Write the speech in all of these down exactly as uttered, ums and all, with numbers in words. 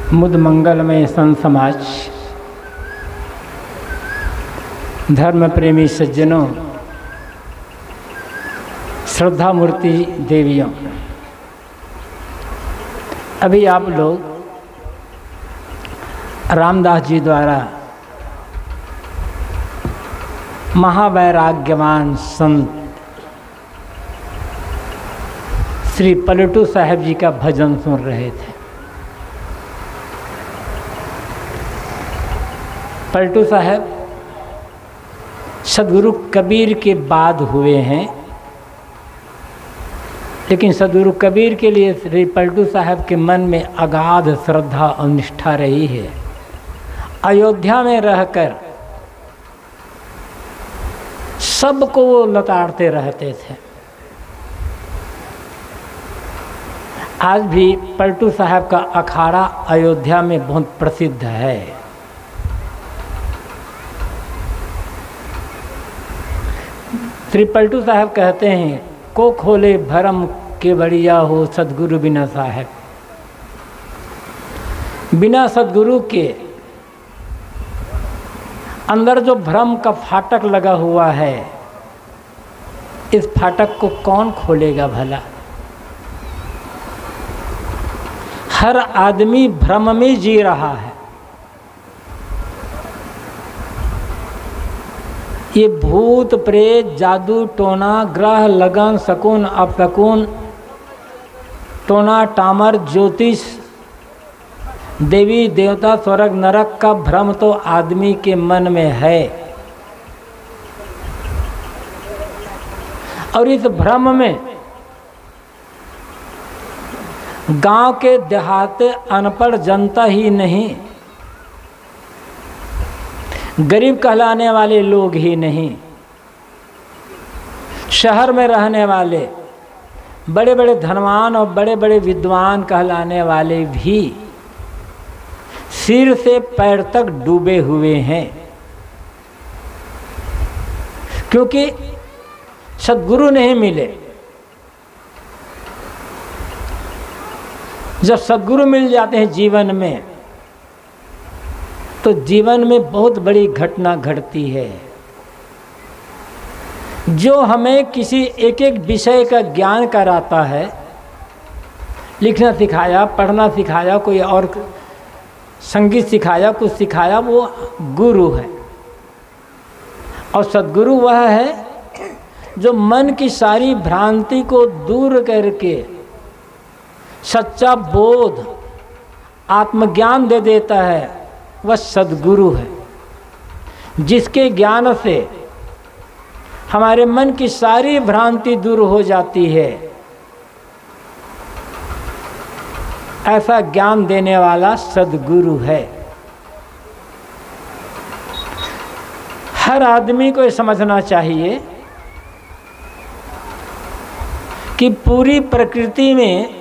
मुद मंगलमय संत समाज, धर्म प्रेमी सज्जनों, श्रद्धा मूर्ति देवियों, अभी आप लोग रामदास जी द्वारा महावैराग्यवान संत श्री पलटू साहब जी का भजन सुन रहे थे। पलटू साहब सदगुरु कबीर के बाद हुए हैं, लेकिन सदगुरु कबीर के लिए श्री पलटू साहब के मन में अगाध श्रद्धा और निष्ठा रही है। अयोध्या में रहकर सबको वो लताड़ते रहते थे। आज भी पलटू साहब का अखाड़ा अयोध्या में बहुत प्रसिद्ध है। श्री पलटू साहब कहते हैं, को खोले भरम के बढ़िया हो सदगुरु बिना साहब। बिना सदगुरु के अंदर जो भ्रम का फाटक लगा हुआ है, इस फाटक को कौन खोलेगा भला। हर आदमी भ्रम में जी रहा है। ये भूत प्रेत जादू टोना ग्रह लगन शकुन अपशकुन टोना टामर ज्योतिष देवी देवता स्वर्ग नरक का भ्रम तो आदमी के मन में है। और इस भ्रम में गांव के देहाते अनपढ़ जनता ही नहीं, गरीब कहलाने वाले लोग ही नहीं, शहर में रहने वाले बड़े बड़े धनवान और बड़े बड़े विद्वान कहलाने वाले भी सिर से पैर तक डूबे हुए हैं। क्योंकि सद्गुरु नहीं मिले। जब सद्गुरु मिल जाते हैं जीवन में, तो जीवन में बहुत बड़ी घटना घटती है। जो हमें किसी एक एक विषय का ज्ञान कराता है, लिखना सिखाया, पढ़ना सिखाया, कोई और संगीत सिखाया, कुछ सिखाया, वो गुरु है। और सद्गुरु वह है जो मन की सारी भ्रांति को दूर करके सच्चा बोध आत्मज्ञान दे देता है, वह सद्गुरु है। जिसके ज्ञान से हमारे मन की सारी भ्रांति दूर हो जाती है, ऐसा ज्ञान देने वाला सद्गुरु है। हर आदमी को ये समझना चाहिए कि पूरी प्रकृति में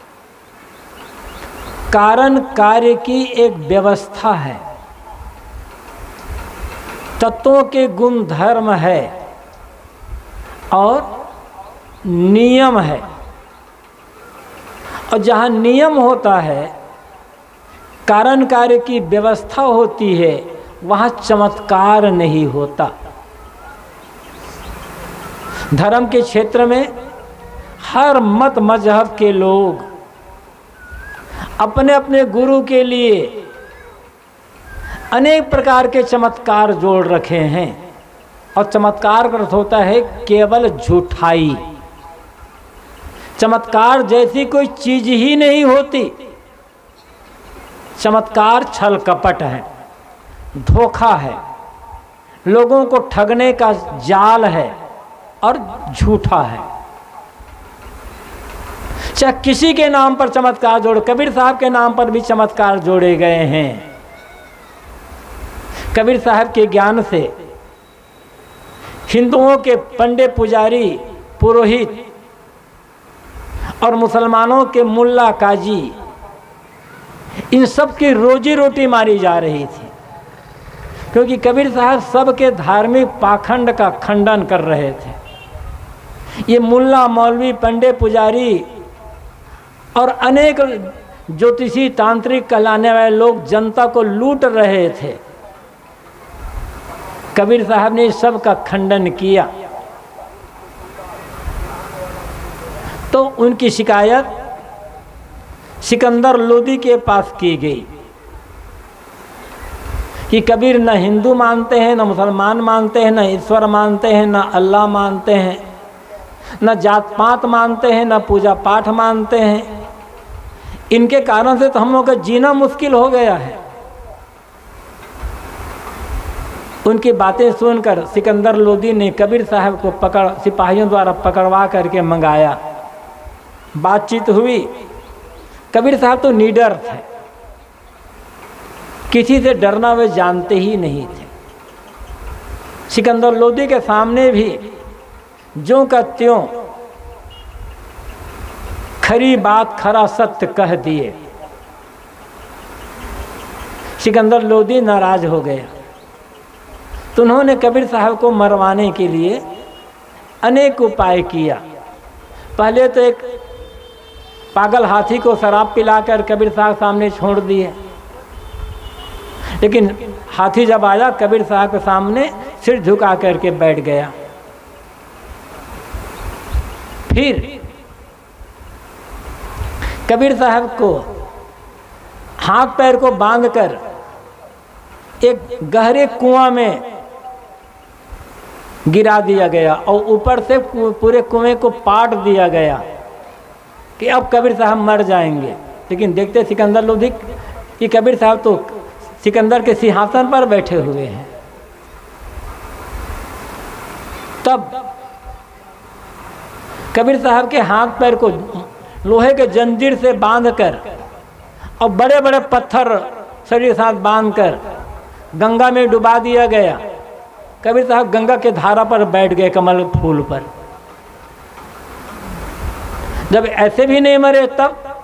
कारण कार्य की एक व्यवस्था है, तत्वों के गुण धर्म है और नियम है। और जहाँ नियम होता है, कारण कार्य की व्यवस्था होती है, वहाँ चमत्कार नहीं होता। धर्म के क्षेत्र में हर मत मजहब के लोग अपने अपने गुरु के लिए अनेक प्रकार के चमत्कार जोड़ रखे हैं। और चमत्कार का अर्थ होता है केवल झूठाई। चमत्कार जैसी कोई चीज ही नहीं होती। चमत्कार छल कपट है, धोखा है, लोगों को ठगने का जाल है और झूठा है। चाहे किसी के नाम पर चमत्कार जोड़, कबीर साहब के नाम पर भी चमत्कार जोड़े गए हैं। कबीर साहब के ज्ञान से हिंदुओं के पंडे पुजारी पुरोहित और मुसलमानों के मुल्ला काजी, इन सब की रोजी रोटी मारी जा रही थी। क्योंकि कबीर साहब सबके धार्मिक पाखंड का खंडन कर रहे थे। ये मुल्ला मौलवी पंडे पुजारी और अनेक ज्योतिषी तांत्रिक कहलाने वाले लोग जनता को लूट रहे थे। कबीर साहब ने सब का खंडन किया। तो उनकी शिकायत सिकंदर लोदी के पास की गई कि कबीर न हिंदू मानते हैं, न मुसलमान मानते हैं, न ईश्वर मानते हैं, न अल्लाह मानते हैं, न जात पात मानते हैं, न पूजा पाठ मानते हैं। इनके कारण से तो हम लोग का जीना मुश्किल हो गया है। उनकी बातें सुनकर सिकंदर लोदी ने कबीर साहब को पकड़ सिपाहियों द्वारा पकड़वा करके मंगाया। बातचीत हुई। कबीर साहब तो निडर थे, किसी से डरना वे जानते ही नहीं थे। सिकंदर लोदी के सामने भी ज्यों का त्यों खरी बात खरा सत्य कह दिए। सिकंदर लोदी नाराज हो गया। तो उन्होंने कबीर साहब को मरवाने के लिए अनेक उपाय किया। पहले तो एक पागल हाथी को शराब पिलाकर कबीर साहब सामने छोड़ दिए, लेकिन हाथी जब आया कबीर साहब के सामने सिर झुका करके बैठ गया। फिर कबीर साहब को हाथ पैर को बांधकर एक गहरे कुआं में गिरा दिया गया और ऊपर से पूरे कुएं को पाट दिया गया कि अब कबीर साहब मर जाएंगे। लेकिन देखते सिकंदर लोदी कि कबीर साहब तो सिकंदर के सिंहासन पर बैठे हुए हैं। तब कबीर साहब के हाथ पैर को लोहे के जंजीर से बांधकर और बड़े बड़े पत्थर शरीर के साथ बांधकर गंगा में डुबा दिया गया। कबीर साहब गंगा के धारा पर बैठ गए, कमल फूल पर। जब ऐसे भी नहीं मरे, तब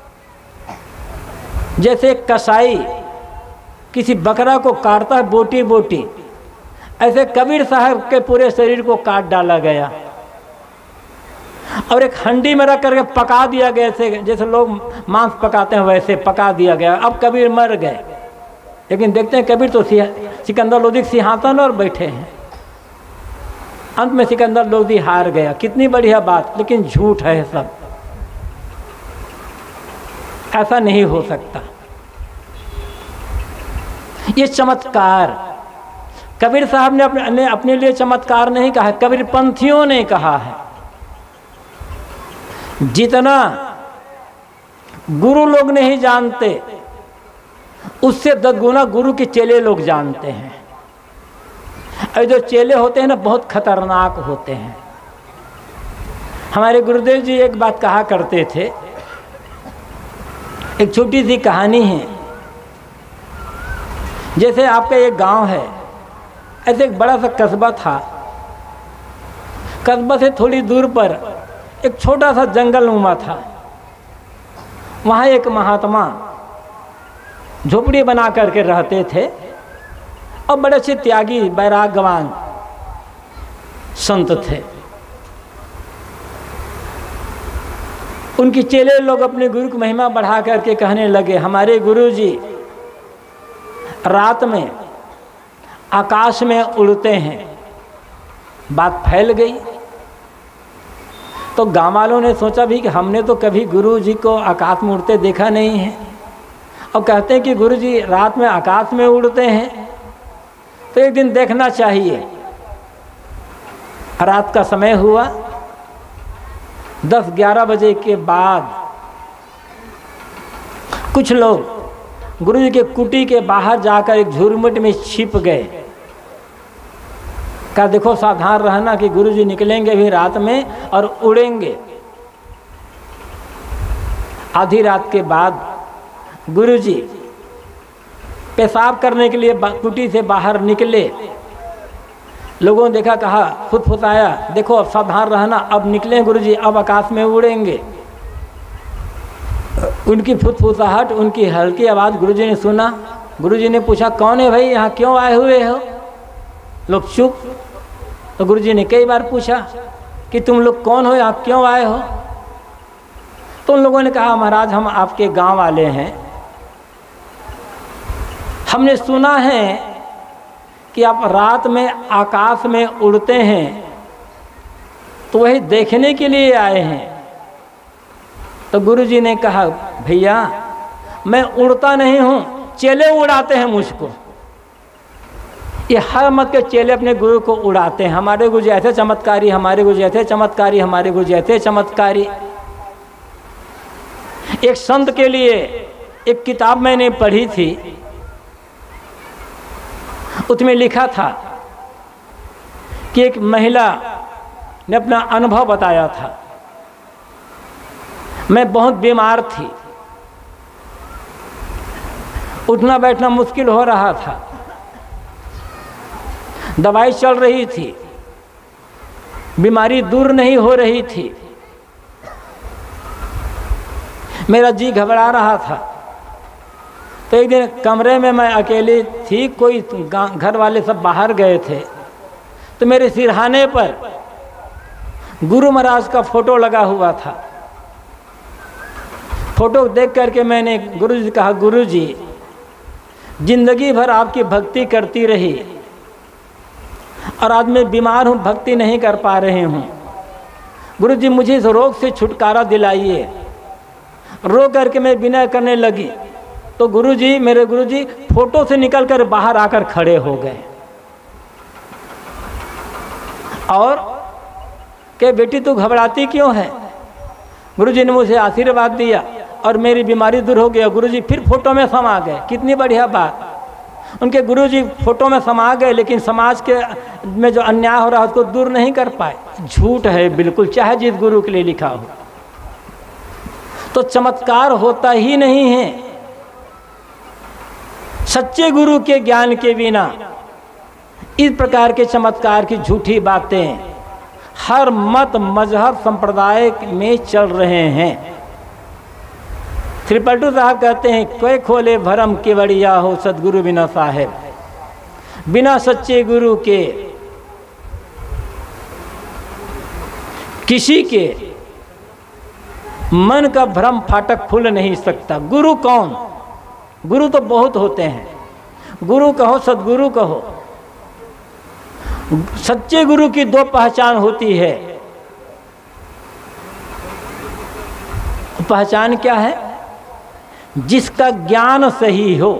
जैसे कसाई किसी बकरा को काटता है बोटी बोटी, ऐसे कबीर साहब के पूरे शरीर को काट डाला गया और एक हंडी में रख करके पका दिया गया। जैसे जैसे लोग मांस पकाते हैं वैसे पका दिया गया। अब कबीर मर गए, लेकिन देखते हैं कबीर तो सिकंदर लोदी सिंहासन और बैठे हैं। अंत में सिकंदर लोदी हार गया। कितनी बढ़िया बात, लेकिन झूठ है सब। ऐसा नहीं हो सकता। ये चमत्कार कबीर साहब ने अपने ने अपने लिए चमत्कार नहीं कहा, कबीर पंथियों ने कहा है। जितना गुरु लोग नहीं जानते उससे दस गुना गुरु के चेले लोग जानते हैं। और जो चेले होते हैं ना बहुत खतरनाक होते हैं। हमारे गुरुदेव जी एक बात कहा करते थे, एक छोटी सी कहानी है। जैसे आपका एक गांव है, ऐसे एक बड़ा सा कस्बा था। कस्बा से थोड़ी दूर पर एक छोटा सा जंगल नुमा था। वहाँ एक महात्मा झोपड़ी बना करके रहते थे और बड़े अच्छे त्यागी बैरागवान संत थे। उनके चेले लोग अपने गुरु की महिमा बढ़ा करके कहने लगे, हमारे गुरु जी रात में आकाश में उड़ते हैं। बात फैल गई तो गाँव वालों ने सोचा भी कि हमने तो कभी गुरु जी को आकाश में उड़ते देखा नहीं है, और कहते हैं कि गुरु जी रात में आकाश में उड़ते हैं, तो एक दिन देखना चाहिए। रात का समय हुआ, दस ग्यारह बजे के बाद कुछ लोग गुरु जी के कुटी के बाहर जाकर एक झुरमुट में छिप गए। कहा देखो सावधान रहना कि गुरु जी निकलेंगे भी रात में और उड़ेंगे। आधी रात के बाद गुरु जी पेशाब करने के लिए कुटी से बाहर निकले। लोगों ने देखा, कहा फुसफुसाया, देखो अब सावधान रहना, अब निकले गुरु जी, अब आकाश में उड़ेंगे। उनकी फुसफुसाहट, उनकी हल्की आवाज़ गुरु जी ने सुना। गुरु जी ने पूछा, कौन है भाई, यहाँ क्यों आए हुए हो? लोग चुप। तो गुरु जी ने कई बार पूछा कि तुम लोग कौन हो, यहाँ क्यों आए हो? तो उन लोगों ने कहा महाराज हम आपके गांव वाले हैं, हमने सुना है कि आप रात में आकाश में उड़ते हैं, तो वही देखने के लिए आए हैं। तो गुरुजी ने कहा भैया मैं उड़ता नहीं हूँ, चेले उड़ाते हैं मुझको। ये हर मत के चेले अपने गुरु को उड़ाते हैं, हमारे गुरु ऐसे चमत्कारी, हमारे गुरु ऐसे चमत्कारी, हमारे गुरु ऐसे चमत्कारी। एक संत के लिए एक किताब मैंने पढ़ी थी, उसमें लिखा था कि एक महिला ने अपना अनुभव बताया था। मैं बहुत बीमार थी, उठना बैठना मुश्किल हो रहा था, दवाई चल रही थी, बीमारी दूर नहीं हो रही थी, मेरा जी घबरा रहा था। तो एक दिन कमरे में मैं अकेली थी, कोई घर वाले सब बाहर गए थे, तो मेरे सिरहाने पर गुरु महाराज का फोटो लगा हुआ था। फोटो देख करके मैंने गुरु जी से कहा गुरु जी जिंदगी भर आपकी भक्ति करती रही और आज मैं बीमार हूँ, भक्ति नहीं कर पा रही हूँ, गुरु जी मुझे इस रोग से छुटकारा दिलाइए। रो करके मैं विनय करने लगी तो गुरुजी, मेरे गुरुजी फोटो से निकलकर बाहर आकर खड़े हो गए और कि बेटी तू घबराती क्यों है। गुरुजी ने मुझे आशीर्वाद दिया और मेरी बीमारी दूर हो गई। गुरुजी फिर फोटो में समा गए, कितनी बढ़िया बात। उनके गुरुजी फोटो में समा गए, लेकिन समाज के में जो अन्याय हो रहा है उसको दूर नहीं कर पाए। झूठ है बिल्कुल, चाहे जिस गुरु के लिए लिखा हो। तो चमत्कार होता ही नहीं है। सच्चे गुरु के ज्ञान के बिना इस प्रकार के चमत्कार की झूठी बातें हर मत मजहब संप्रदाय में चल रहे हैं। श्री पलटू साहब कहते हैं कोई खोले भरम केवड़िया हो सदगुरु बिना साहेब, बिना सच्चे गुरु के किसी के मन का भ्रम फाटक खुल नहीं सकता। गुरु कौन? गुरु तो बहुत होते हैं, गुरु कहो सदगुरु कहो। सच्चे गुरु की दो पहचान होती है। पहचान क्या है? जिसका ज्ञान सही हो,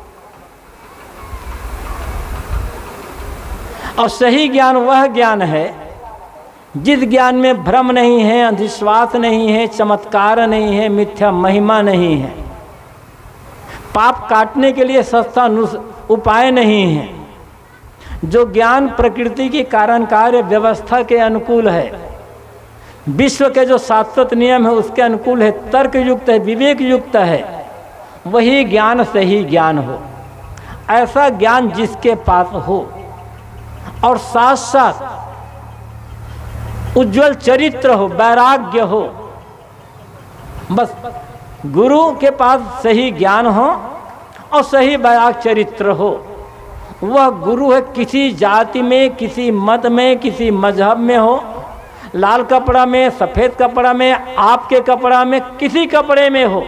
और सही ज्ञान वह ज्ञान है जिस ज्ञान में भ्रम नहीं है, अंधविश्वास नहीं है, चमत्कार नहीं है, मिथ्या महिमा नहीं है, पाप काटने के लिए सस्ता उपाय नहीं है, जो ज्ञान प्रकृति की कारण कार्य व्यवस्था के अनुकूल है, विश्व के जो शाश्वत नियम है उसके अनुकूल है, तर्क युक्त है, विवेक युक्त है, वही ज्ञान सही ज्ञान हो। ऐसा ज्ञान जिसके पास हो और साथ साथ उज्जवल चरित्र हो, वैराग्य हो, बस गुरु के पास सही ज्ञान हो और सही वैराग चरित्र हो, वह गुरु है। किसी जाति में, किसी मत में, किसी मजहब में हो, लाल कपड़ा में, सफ़ेद कपड़ा में, आपके कपड़ा में, किसी कपड़े में हो,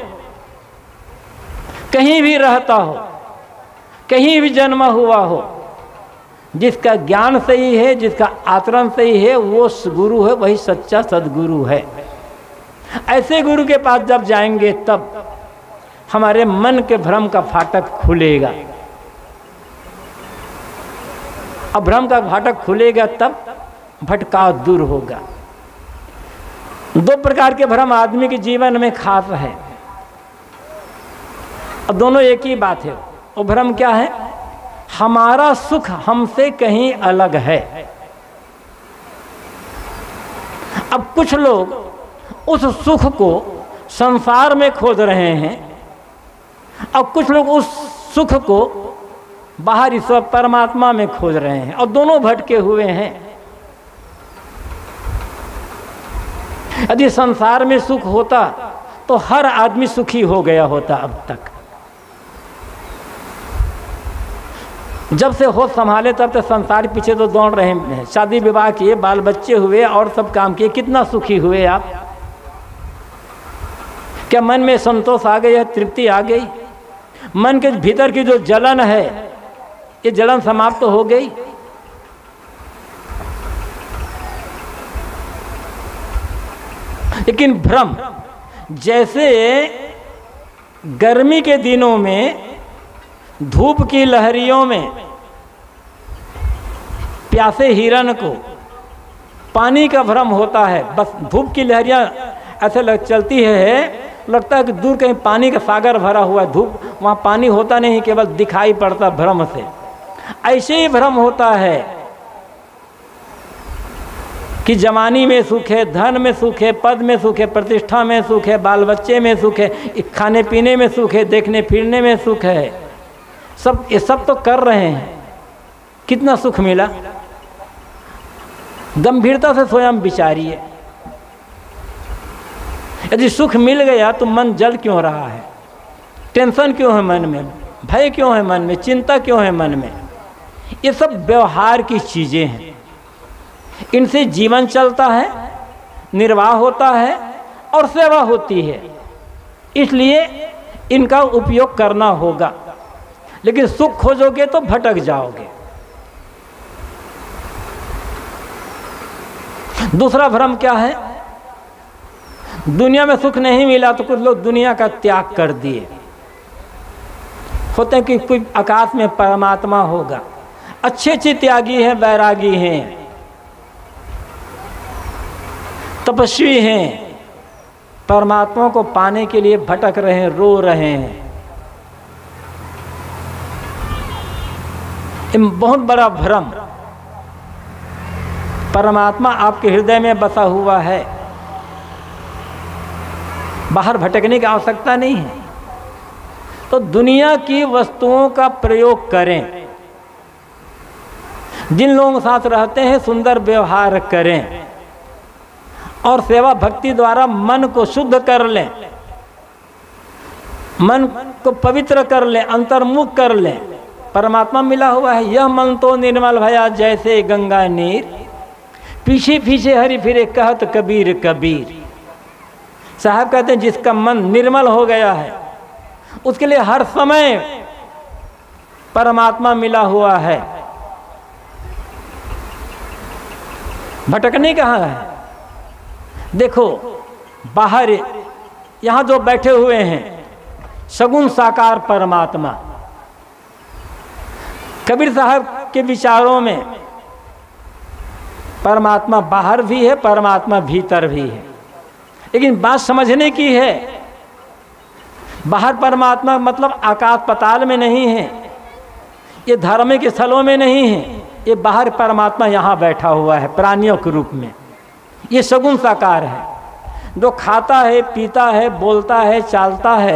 कहीं भी रहता हो, कहीं भी जन्मा हुआ हो, जिसका ज्ञान सही है, जिसका आचरण सही है, वो गुरु है, वही सच्चा सदगुरु है। ऐसे गुरु के पास जब जाएंगे तब हमारे मन के भ्रम का फाटक खुलेगा। अब भ्रम का फाटक खुलेगा तब भटकाव दूर होगा। दो प्रकार के भ्रम आदमी के जीवन में खास है, अब दोनों एक ही बात है। वो भ्रम क्या है? हमारा सुख हमसे कहीं अलग है। अब कुछ लोग उस सुख को संसार में खोज रहे हैं, अब कुछ लोग उस सुख को बाहर ईश्वर परमात्मा में खोज रहे हैं, और दोनों भटके हुए हैं। यदि संसार में सुख होता तो हर आदमी सुखी हो गया होता अब तक। जब से होश संभाले तब तक संसार पीछे तो दौड़ रहे हैं, शादी विवाह किए, बाल बच्चे हुए और सब काम किए, कितना सुखी हुए आप। क्या मन में संतोष आ गई है, तृप्ति आ गई? मन के भीतर की जो जलन है, ये जलन समाप्त तो हो गई? लेकिन भ्रम, जैसे गर्मी के दिनों में धूप की लहरियों में प्यासे हिरण को पानी का भ्रम होता है, बस धूप की लहरियां ऐसे लग चलती है, लगता है कि दूर कहीं पानी का सागर भरा हुआ है, धूप वहाँ पानी होता नहीं, केवल दिखाई पड़ता भ्रम से। ऐसे ही भ्रम होता है कि जवानी में सुख है, धन में सुख है, पद में सुख है, प्रतिष्ठा में सुख है, बाल बच्चे में सुख है, खाने पीने में सुख है, देखने फिरने में सुख है, सब ये सब तो कर रहे हैं। कितना सुख मिला? गंभीरता से स्वयं विचारिए। यदि सुख मिल गया तो मन जल क्यों रहा है? टेंशन क्यों है मन में? भय क्यों है मन में? चिंता क्यों है मन में? ये सब व्यवहार की चीज़ें हैं। इनसे जीवन चलता है, निर्वाह होता है और सेवा होती है, इसलिए इनका उपयोग करना होगा। लेकिन सुख खोजोगे तो भटक जाओगे। दूसरा भ्रम क्या है? दुनिया में सुख नहीं मिला तो कुछ लोग दुनिया का त्याग कर दिए। होते हैं कि कोई आकाश में परमात्मा होगा। अच्छे अच्छे त्यागी हैं, बैरागी हैं, तपस्वी हैं, परमात्मा को पाने के लिए भटक रहे हैं, रो रहे हैं। ये बहुत बड़ा भ्रम। परमात्मा आपके हृदय में बसा हुआ है, बाहर भटकने की आवश्यकता नहीं है। तो दुनिया की वस्तुओं का प्रयोग करें, जिन लोगों के साथ रहते हैं सुंदर व्यवहार करें और सेवा भक्ति द्वारा मन को शुद्ध कर लें, मन को पवित्र कर लें, अंतर्मुख कर लें। परमात्मा मिला हुआ है। यह मन तो निर्मल भया जैसे गंगा नीर, पीछे पीछे हरि फिरे कहत कबीर कबीर। साहब कहते हैं जिसका मन निर्मल हो गया है उसके लिए हर समय परमात्मा मिला हुआ है। भटकने कहाँ है? देखो बाहर यहाँ जो बैठे हुए हैं सगुण साकार परमात्मा, कबीर साहब के विचारों में परमात्मा बाहर भी है, परमात्मा भीतर भी है। लेकिन बात समझने की है, बाहर परमात्मा मतलब आकाश पाताल में नहीं है, ये धार्मिक स्थलों में नहीं है, ये बाहर परमात्मा यहाँ बैठा हुआ है प्राणियों के रूप में। ये सगुण साकार है, जो खाता है, पीता है, बोलता है, चालता है,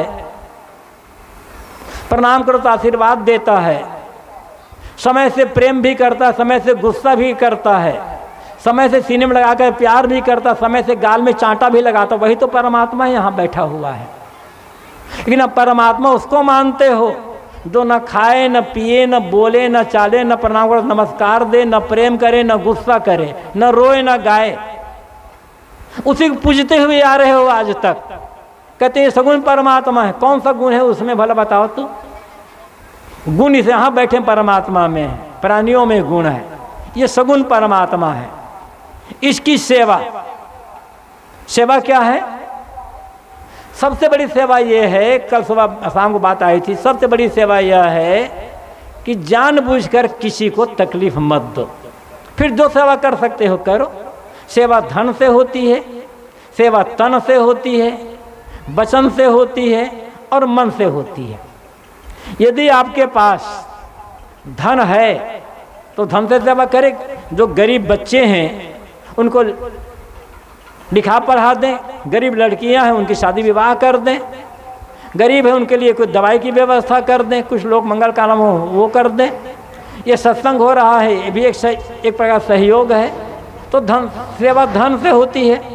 प्रणाम करो तो आशीर्वाद देता है, समय से प्रेम भी करता है, समय से गुस्सा भी करता है, समय से सीने में लगाकर प्यार भी करता, समय से गाल में चांटा भी लगाता, वही तो परमात्मा यहाँ बैठा हुआ है। लेकिन अब परमात्मा उसको मानते हो जो न खाए, न पिए, न बोले, न चाले, न प्रणाम करे, नमस्कार दे, न प्रेम करे, न गुस्सा करे, न रोए, न गाए, उसी को पूजते हुए आ रहे हो आज तक। कहते हैं सगुण परमात्मा है। कौन सा गुण है उसमें भला बताओ तो? गुण इसे यहाँ बैठे परमात्मा में है, प्राणियों में गुण है, ये सगुण परमात्मा है। इसकी सेवा, सेवा क्या है? सबसे बड़ी सेवा यह है, कल सुबह शाम को बात आई थी, सबसे बड़ी सेवा यह है कि जानबूझकर किसी को तकलीफ मत दो। फिर जो सेवा कर सकते हो करो। सेवा धन से होती है, सेवा तन से होती है, वचन से होती है और मन से होती है। यदि आपके पास धन है तो धन से सेवा करें। जो गरीब बच्चे हैं उनको लिखा पढ़ा दें, गरीब लड़कियां हैं उनकी शादी विवाह कर दें, गरीब है उनके लिए कुछ दवाई की व्यवस्था कर दें, कुछ लोग मंगल काम हो वो कर दें। ये सत्संग हो रहा है, ये भी एक एक प्रकार सहयोग है। तो धन सेवा धन से होती है।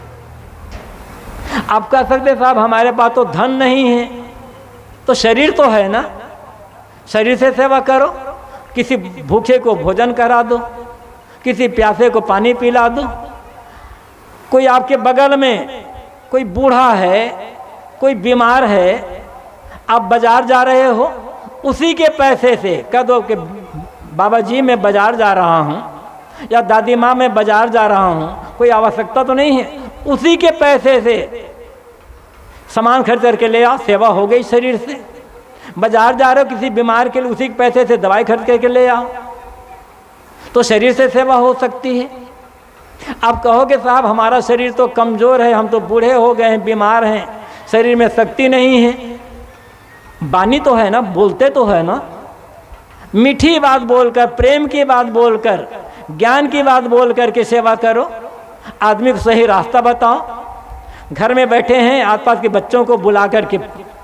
आप कह सकते साहब हमारे पास तो धन नहीं है, तो शरीर तो है ना, शरीर से सेवा करो। किसी भूखे को भोजन करा दो, किसी प्यासे को पानी पिला दो। कोई आपके बगल में कोई बूढ़ा है कोई बीमार है, आप बाजार जा रहे हो, उसी के पैसे से कह दो कि बाबा जी मैं बाजार जा रहा हूँ, या दादी माँ मैं बाजार जा रहा हूँ, कोई आवश्यकता तो नहीं है, उसी के पैसे से सामान खरीद करके ले आओ, सेवा हो गई शरीर से। बाजार जा रहे हो किसी बीमार के लिए, उसी के पैसे से दवाई खरीद करके ले आओ, तो शरीर से सेवा हो सकती है। आप कहोगे साहब हमारा शरीर तो कमज़ोर है, हम तो बूढ़े हो गए हैं, बीमार हैं, शरीर में शक्ति नहीं है। बानी तो है ना, बोलते तो है ना, मीठी बात बोलकर, प्रेम की बात बोलकर, ज्ञान की बात बोलकर के सेवा करो, आदमी को सही रास्ता बताओ। घर में बैठे हैं, आसपास के बच्चों को बुला करके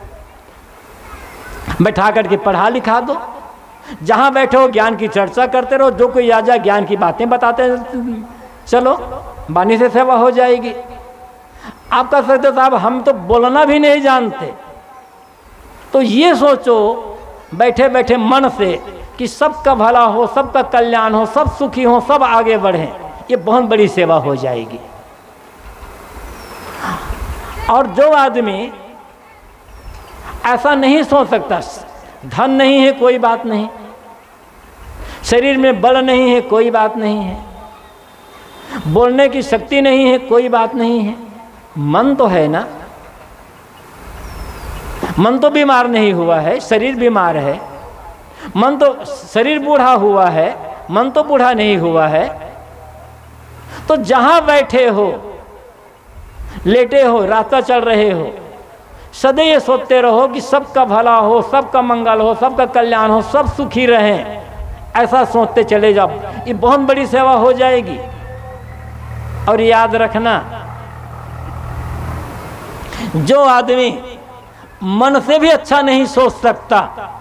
बैठा करके पढ़ा लिखा दो, जहाँ बैठे हो ज्ञान की चर्चा करते रहो, जो कोई आ जाए ज्ञान की बातें बताते चलो, बानी से सेवा हो जाएगी। आप कह सकते हो साहब हम तो बोलना भी नहीं जानते, तो ये सोचो बैठे बैठे मन से कि सबका भला हो, सबका कल्याण हो, सब सुखी हो, सब आगे बढ़ें, ये बहुत बड़ी सेवा हो जाएगी। और जो आदमी ऐसा नहीं सोच सकता, धन नहीं है कोई बात नहीं, शरीर में बल नहीं है कोई बात नहीं है, बोलने की शक्ति नहीं है कोई बात नहीं है, मन तो है ना, मन तो बीमार नहीं हुआ है, शरीर बीमार है, मन तो शरीर बूढ़ा हुआ है, मन तो बूढ़ा नहीं हुआ है। तो जहां बैठे हो, लेटे हो, रास्ता चल रहे हो, सदैव सोचते रहो कि सबका भला हो, सबका मंगल हो, सबका कल्याण हो, सब सुखी रहें, ऐसा सोचते चले जाओ, ये बहुत बड़ी सेवा हो जाएगी। और याद रखना, जो आदमी मन से भी अच्छा नहीं सोच सकता,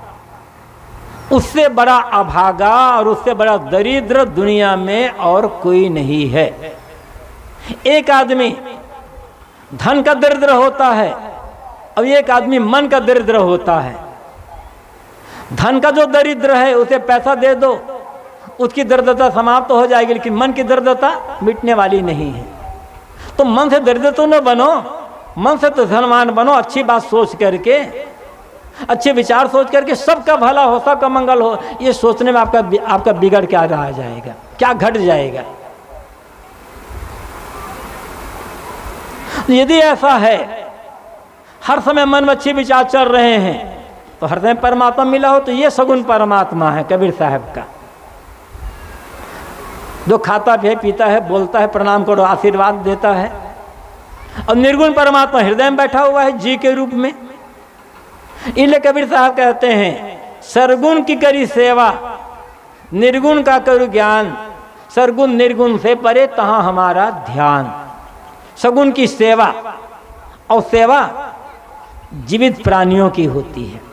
उससे बड़ा अभागा और उससे बड़ा दरिद्र दुनिया में और कोई नहीं है। एक आदमी धन का दरिद्र होता है और एक आदमी मन का दरिद्र होता है। धन का जो दरिद्र है उसे पैसा दे दो, उसकी दरिद्रता समाप्त तो हो जाएगी, लेकिन मन की दरिद्रता मिटने वाली नहीं है। तो मन से दरिद्र तो न बनो, मन से तो धनवान बनो, अच्छी बात सोच करके, अच्छे विचार सोच करके, सबका भला हो, सबका मंगल हो, ये सोचने में आपका आपका बिगड़ क्या रह जाएगा, क्या घट जाएगा। यदि ऐसा है, हर समय मन में अच्छे विचार चल रहे हैं, तो हृदय परमात्मा मिला हो, तो ये सगुण परमात्मा है कबीर साहब का, जो खाता है, पीता है, बोलता है, प्रणाम करो, आशीर्वाद देता है। और निर्गुण परमात्मा हृदय में बैठा हुआ है जी के रूप में। इसलिए कबीर साहब कहते हैं, सरगुण की करी सेवा, निर्गुण का करो ज्ञान, सरगुण निर्गुण से परे तहाँ हमारा ध्यान। सगुण की सेवा, और सेवा जीवित प्राणियों की होती है।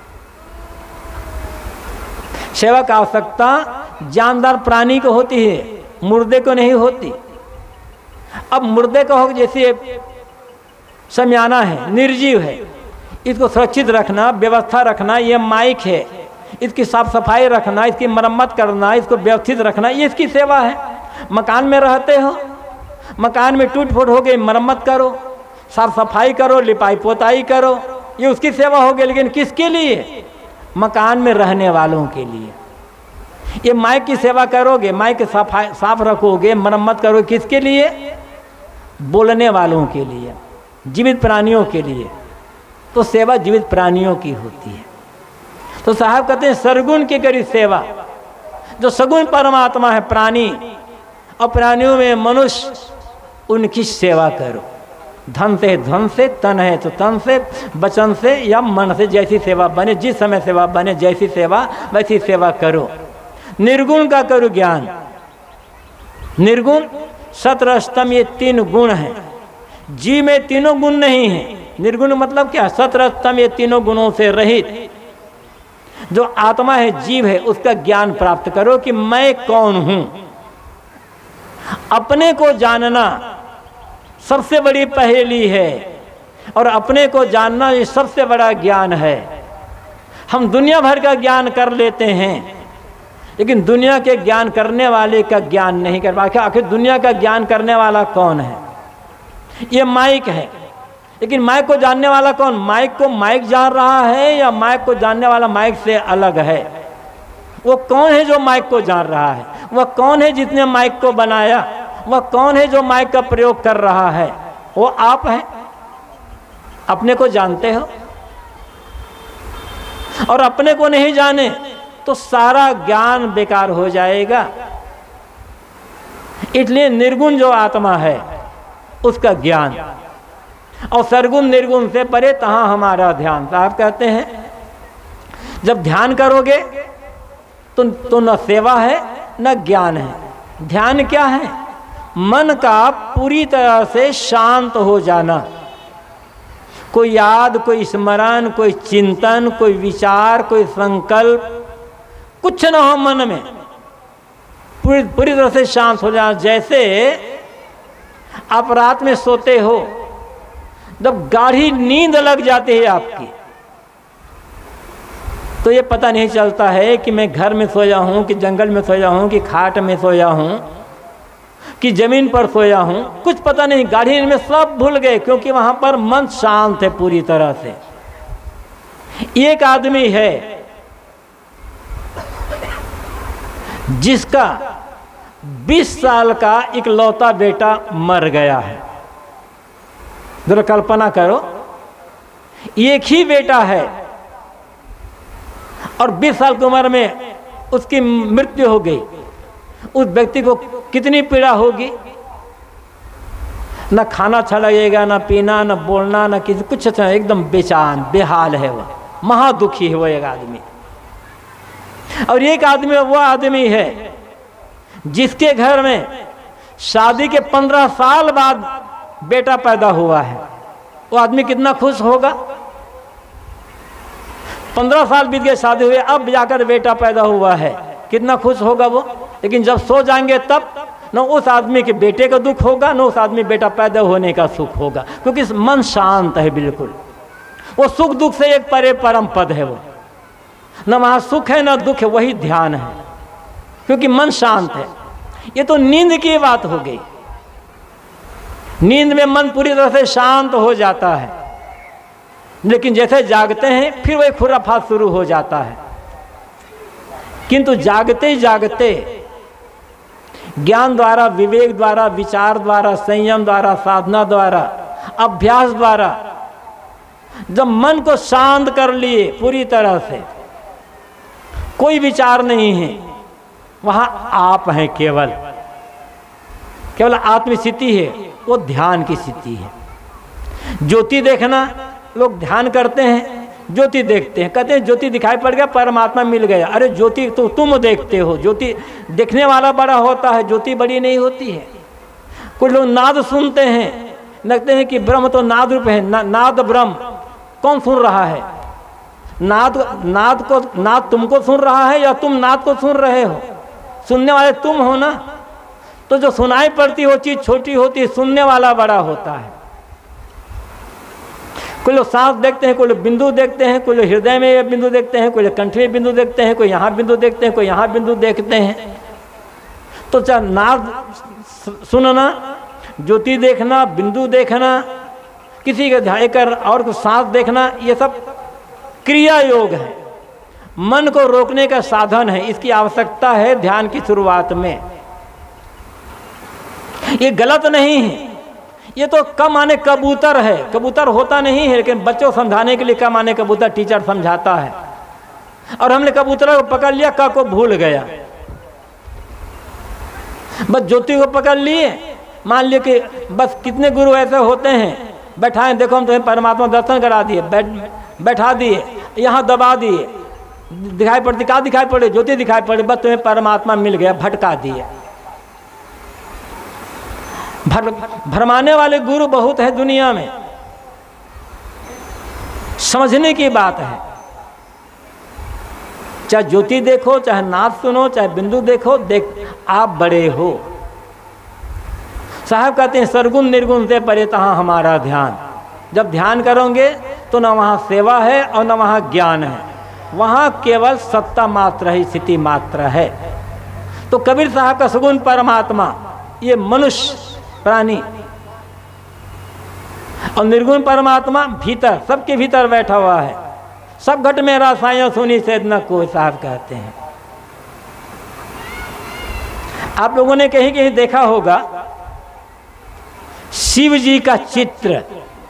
सेवा की आवश्यकता जानदार प्राणी को होती है, मुर्दे को नहीं होती। अब मुर्दे को हो, जैसे समयाना है, निर्जीव है, इसको सुरक्षित रखना, व्यवस्था रखना, ये माइक है, इसकी साफ सफाई रखना, इसकी मरम्मत करना, इसको व्यवस्थित रखना, ये इसकी सेवा है। मकान में रहते हो, मकान में टूट फूट हो गई, मरम्मत करो, साफ सफाई करो, लिपाई पोताई करो, ये उसकी सेवा हो गई। लेकिन किसके लिए? मकान में रहने वालों के लिए। ये माइक की सेवा करोगे, माइक सफाई साफ रखोगे, मरम्मत करोगे, किसके लिए? बोलने वालों के लिए, जीवित प्राणियों के लिए। तो सेवा जीवित प्राणियों की होती है। तो साहब कहते हैं सरगुण की करी सेवा, जो सगुण परमात्मा है, प्राणी और प्राणियों में मनुष्य, उनकी सेवा करो। धन से धन से, तन है तो तन से, वचन से या मन से, जैसी सेवा बने, जिस समय सेवा बने, जैसी सेवा वैसी सेवा करो। निर्गुण का करो ज्ञान। निर्गुण सत्र अष्टम, ये तीन गुण हैं। जी में तीनों गुण नहीं है। निर्गुण मतलब क्या? सत्र अष्टम, ये तीनों गुणों से रहित जो आत्मा है, जीव है, उसका ज्ञान प्राप्त करो कि मैं कौन हूं। अपने को जानना सबसे बड़ी पहेली है, और अपने को जानना ये सबसे बड़ा ज्ञान है। हम दुनिया भर का ज्ञान कर लेते हैं, लेकिन दुनिया के ज्ञान करने वाले का ज्ञान नहीं कर पाते। आखिर दुनिया का ज्ञान करने वाला कौन है? ये माइक है, लेकिन माइक को जानने वाला कौन? माइक को माइक जान रहा है या माइक को जानने वाला माइक से अलग है? वो कौन है जो माइक को जान रहा है? वह कौन है जिसने माइक को बनाया? वह कौन है जो माइक का प्रयोग कर रहा है? वो आप हैं। अपने को जानते हो, और अपने को नहीं जाने तो सारा ज्ञान बेकार हो जाएगा। इसलिए निर्गुण जो आत्मा है उसका ज्ञान, और सरगुण निर्गुण से परे तहां हमारा ध्यान। साहब कहते हैं जब ध्यान करोगे तो, तो न सेवा है न ज्ञान है। ध्यान क्या है? मन का पूरी तरह से शांत हो जाना। कोई याद, कोई स्मरण, कोई चिंतन, कोई विचार, कोई संकल्प कुछ न हो मन में, पूरी पूरी तरह से शांत हो जाना। जैसे आप रात में सोते हो, जब गाढ़ी नींद लग जाती है आपकी, तो ये पता नहीं चलता है कि मैं घर में सोया हूं, कि जंगल में सोया हूं, कि खाट में सोया हूं, कि जमीन पर सोया हूं। कुछ पता नहीं, गाढ़ी में सब भूल गए, क्योंकि वहां पर मन शांत है पूरी तरह से। एक आदमी है जिसका बीस साल का इकलौता बेटा मर गया है। जरा कल्पना करो, एक ही बेटा है और बीस साल की उम्र में उसकी मृत्यु हो गई। उस व्यक्ति को कितनी पीड़ा होगी? न खाना अच्छा लगेगा, न पीना, न बोलना, न किसी कुछ अच्छा, एकदम बेचैन बेहाल है वह, महादुखी है वो एक आदमी। और एक आदमी वो आदमी है जिसके घर में शादी के पंद्रह साल बाद बेटा पैदा हुआ है। वो आदमी कितना खुश होगा? पंद्रह साल बीत गए शादी हुए, अब जाकर बेटा पैदा हुआ है, कितना खुश होगा वो। लेकिन जब सो जाएंगे तब न उस आदमी के बेटे का दुख होगा, न उस आदमी बेटा पैदा होने का सुख होगा, क्योंकि मन शांत है बिल्कुल। वो सुख दुख से एक परे परम पद है वो, न वहाँ सुख है न दुख है, वही ध्यान है, क्योंकि मन शांत है। ये तो नींद की बात हो गई। नींद में मन पूरी तरह से शांत हो जाता है, लेकिन जैसे जागते हैं फिर वही खुराफात शुरू हो जाता है। किंतु जागते जागते ज्ञान द्वारा, विवेक द्वारा, विचार द्वारा, संयम द्वारा, साधना द्वारा, अभ्यास द्वारा जब मन को शांत कर लिए पूरी तरह से, कोई विचार नहीं है, वहां आप हैं, केवल केवल आत्मस्थिति है, वो ध्यान की स्थिति है। ज्योति देखना, लोग ध्यान करते हैं, ज्योति देखते हैं, कहते हैं ज्योति दिखाई पड़ गया, परमात्मा मिल गया। अरे ज्योति तो तुम देखते हो, ज्योति देखने वाला बड़ा होता है, ज्योति बड़ी नहीं होती है। कुछ लोग नाद सुनते हैं, लगते हैं कि ब्रह्म तो नाद रूप है, ना, नाद ब्रह्म। कौन सुन रहा है? नाद नाद को नाद तुमको सुन रहा है या तुम नाद को सुन रहे हो? सुनने वाले तुम हो ना। तो जो सुनाई पड़ती हो चीज छोटी होती है, सुनने वाला बड़ा होता है। कोई लोग सांस देखते हैं, कोई लोग बिंदु देखते हैं, कोई लोग हृदय में बिंदु देखते हैं, कोई लोग कंठ में बिंदु देखते हैं, कोई यहाँ बिंदु देखते हैं, कोई यहाँ बिंदु देखते हैं। तो चाहे नाद सुनना, ज्योति देखना, बिंदु देखना, किसी का ध्यान कर और कुछ सांस देखना, ये सब क्रिया योग है, मन को रोकने का साधन है। इसकी आवश्यकता है ध्यान की शुरुआत में। ये गलत नहीं है। ये तो क माने कबूतर है, कबूतर होता नहीं है, लेकिन बच्चों को समझाने के लिए क माने कबूतर टीचर समझाता है। और हमने कबूतर को पकड़ लिया, क को भूल गया, बस ज्योति को पकड़ लिए। मान लिया कि बस कितने गुरु ऐसे होते हैं, बैठाए, देखो हम तुम्हें परमात्मा दर्शन करा दिए, बैठ बैठा दिए, यहाँ दबा दिए, दिखाई पड़ती, क्या दिखाई पड़े? ज्योति दिखाई पड़े, बस तुम्हें परमात्मा मिल गया, भटका दिए। भर भरमाने वाले गुरु बहुत है दुनिया में। समझने की बात है, चाहे ज्योति देखो, चाहे नाद सुनो, चाहे बिंदु देखो, देख आप बड़े हो। साहब कहते हैं सरगुण निर्गुण से परे तहां हमारा ध्यान। जब ध्यान करोगे तो न वहाँ सेवा है और न वहाँ ज्ञान है, वहाँ केवल सत्ता मात्र है, स्थिति मात्र है। तो कबीर साहब का सगुण परमात्मा ये मनुष्य प्राणी और निर्गुण परमात्मा भीतर, सबके भीतर बैठा हुआ है। सब घट में रसायन सुनी से न कोई साहब कहते हैं। आप लोगों ने कहीं कहीं देखा होगा शिव जी का चित्र,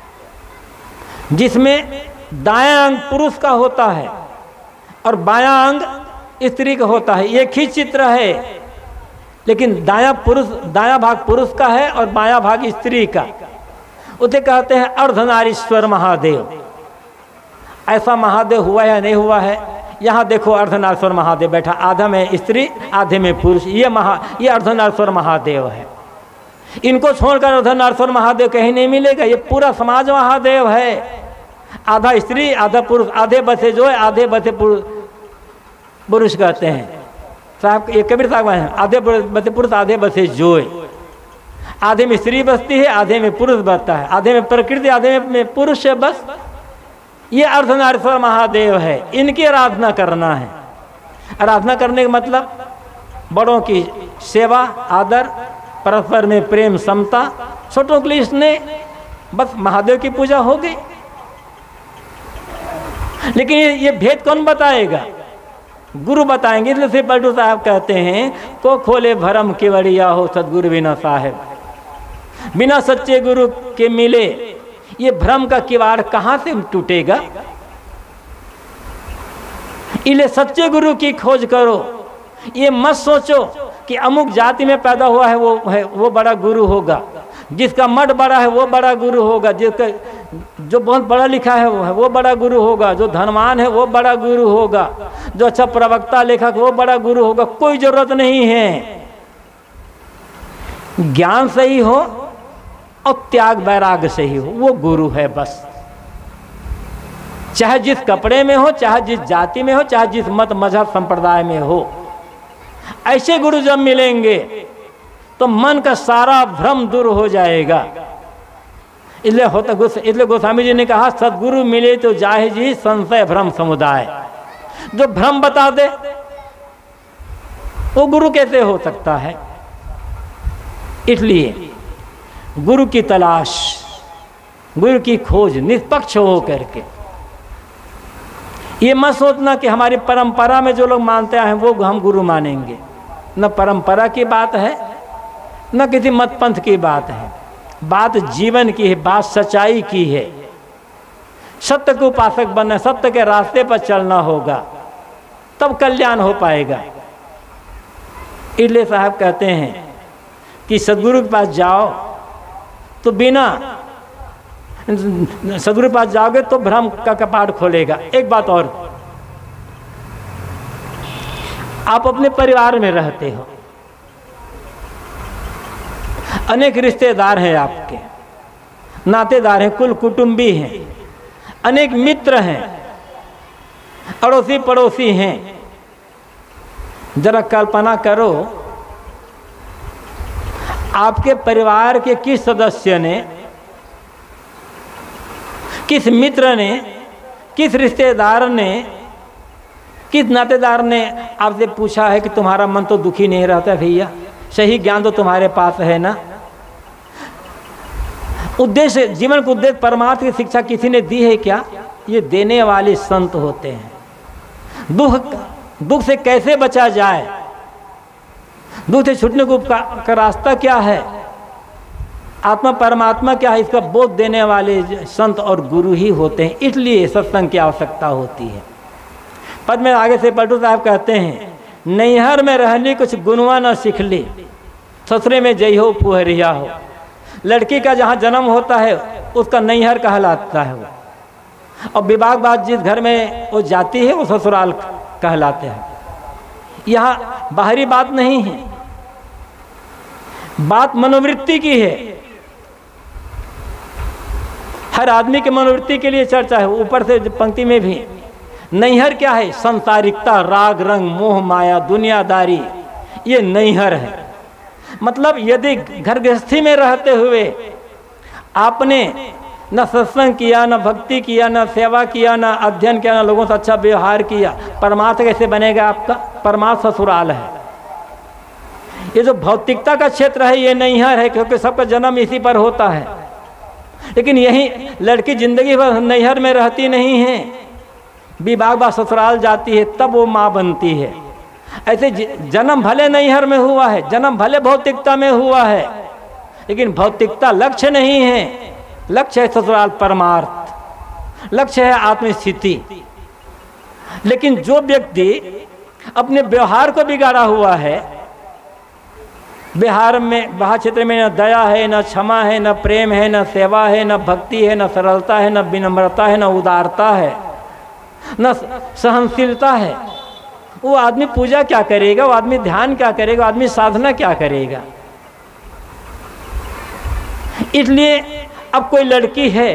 जिसमें दायां अंग पुरुष का होता है और बायां अंग स्त्री का होता है। एक ही चित्र है, लेकिन दायां पुरुष, दायां भाग पुरुष का है और बायां भाग स्त्री का। उसे कहते हैं अर्धनारीश्वर महादेव। ऐसा महादेव हुआ या नहीं हुआ है? यहाँ देखो अर्धनारीश्वर महादेव बैठा, आधा में स्त्री आधे में पुरुष। ये महा ये अर्धनारीश्वर महादेव है। इनको छोड़कर अर्धनारीश्वर महादेव कहीं नहीं मिलेगा। ये पूरा समाज महादेव है। आधा स्त्री आधा पुरुष, आधे बसे जो है आधे बसे पुरुष कहते हैं साहब। ये कबीर साहब हैं, आधे बसे पुरुष आधे बसे जोए। आधे में स्त्री बसती है, आधे में पुरुष बसता है, आधे में प्रकृति आधे में पुरुष है। बस ये अर्धनारीश्वर महादेव है। इनकी आराधना करना है। आराधना करने का मतलब बड़ों की सेवा, आदर, परस्पर में प्रेम, समता। छोटों के लिए इसने बस महादेव की पूजा हो गई। लेकिन ये, ये भेद कौन बताएगा? गुरु बताएंगे। इसलिए श्री पलटू साहब कहते हैं, को खोले भरम केवड़िया हो सदगुरु बिना साहेब। बिना सच्चे गुरु के मिले ये भ्रम का किवाड़ कहाँ से टूटेगा? इसलिए सच्चे गुरु की खोज करो। ये मत सोचो कि अमुक जाति में पैदा हुआ है वो है वो बड़ा गुरु होगा, जिसका मठ बड़ा है वो बड़ा गुरु होगा, जिसका जो बहुत पढ़ा लिखा है वो है वो बड़ा गुरु होगा, जो धनवान है वो बड़ा गुरु होगा, जो अच्छा प्रवक्ता लेखक वो बड़ा गुरु होगा। कोई जरूरत नहीं है। ज्ञान सही हो और त्याग वैराग्य सही हो, वो गुरु है बस। चाहे जिस कपड़े में हो, चाहे जिस जाति में हो, चाहे जिस मत मजहब संप्रदाय में हो, ऐसे गुरु जब मिलेंगे तो मन का सारा भ्रम दूर हो जाएगा। इसलिए होता इसलिए गोस्वामी जी ने कहा, सदगुरु मिले तो जाहे जी संशय भ्रम समुदाय। जो भ्रम बता दे वो गुरु कैसे हो सकता है? इसलिए गुरु की तलाश, गुरु की खोज निष्पक्ष हो करके। ये मत सोचना कि हमारी परंपरा में जो लोग मानते हैं वो हम गुरु मानेंगे। न परंपरा की बात है, न किसी मत पंथ की बात है। बात जीवन की है, बात सच्चाई की है। सत्य को उपासक बनना, सत्य के रास्ते पर चलना होगा, तब कल्याण हो पाएगा। इसलिए साहब कहते हैं कि सदगुरु के पास जाओ तो बिना सदगुरु के पास जाओगे तो भ्रम का कपाट खोलेगा। एक बात और, आप अपने परिवार में रहते हो, अनेक रिश्तेदार हैं आपके, नातेदार हैं, कुल कुटुंबी हैं, अनेक मित्र हैं, अड़ोसी पड़ोसी हैं। जरा कल्पना करो, आपके परिवार के किस सदस्य ने, किस मित्र ने, किस रिश्तेदार ने, किस नातेदार ने आपसे पूछा है कि तुम्हारा मन तो दुखी नहीं रहता भैया? सही ज्ञान तो तुम्हारे पास है ना? उद्देश्य, जीवन का उद्देश्य परमार्थ की शिक्षा किसी ने दी है क्या? ये देने वाले संत होते हैं। दुख दुख से कैसे बचा जाए, दुख से छूटने को का रास्ता क्या है, आत्मा परमात्मा क्या है, इसका बोध देने वाले संत और गुरु ही होते हैं। इसलिए सत्संग की आवश्यकता होती है। पद में आगे से पलटू साहब कहते हैं, नैहर में रहनी कुछ गुनवा न सीख ली, ससुरे में जई हो फुहरिया हो। लड़की का जहाँ जन्म होता है उसका नैहर कहलाता है वो, और विवाह बाद जिस घर में वो जाती है वो ससुराल कहलाते हैं। यहाँ बाहरी बात नहीं है, बात मनोवृत्ति की है। हर आदमी के मनोवृत्ति के लिए चर्चा है। ऊपर से पंक्ति में भी नैहर क्या है? संसारिकता, राग रंग, मोह माया, दुनियादारी, ये नैहर है। मतलब यदि घर गृहस्थी में रहते हुए आपने न सत्संग किया, न भक्ति किया, न सेवा किया, न अध्ययन किया, न लोगों से अच्छा व्यवहार किया, परमार्थ कैसे बनेगा आपका? परमार्थ ससुराल है। ये जो भौतिकता का क्षेत्र है ये नैहर है, क्योंकि सबका जन्म इसी पर होता है। लेकिन यही लड़की जिंदगी भर नैहर में रहती नहीं है, विवाह बाद ससुराल जाती है, तब वो माँ बनती है। ऐसे जन्म भले नैहर में हुआ है, जन्म भले भौतिकता में हुआ है, लेकिन भौतिकता लक्ष्य नहीं है। लक्ष्य है ससुराल परमार्थ, लक्ष्य है आत्मस्थिति। लेकिन जो व्यक्ति अपने व्यवहार को बिगाड़ा हुआ है, व्यवहार में बाहर क्षेत्र में न दया है, न क्षमा है, न प्रेम है, न सेवा है, न भक्ति है, न सरलता है, न विनम्रता है, न उदारता है, न सहनशीलता है, वो आदमी पूजा क्या करेगा, वो आदमी ध्यान क्या करेगा, वो आदमी साधना क्या करेगा। इसलिए अब कोई लड़की है,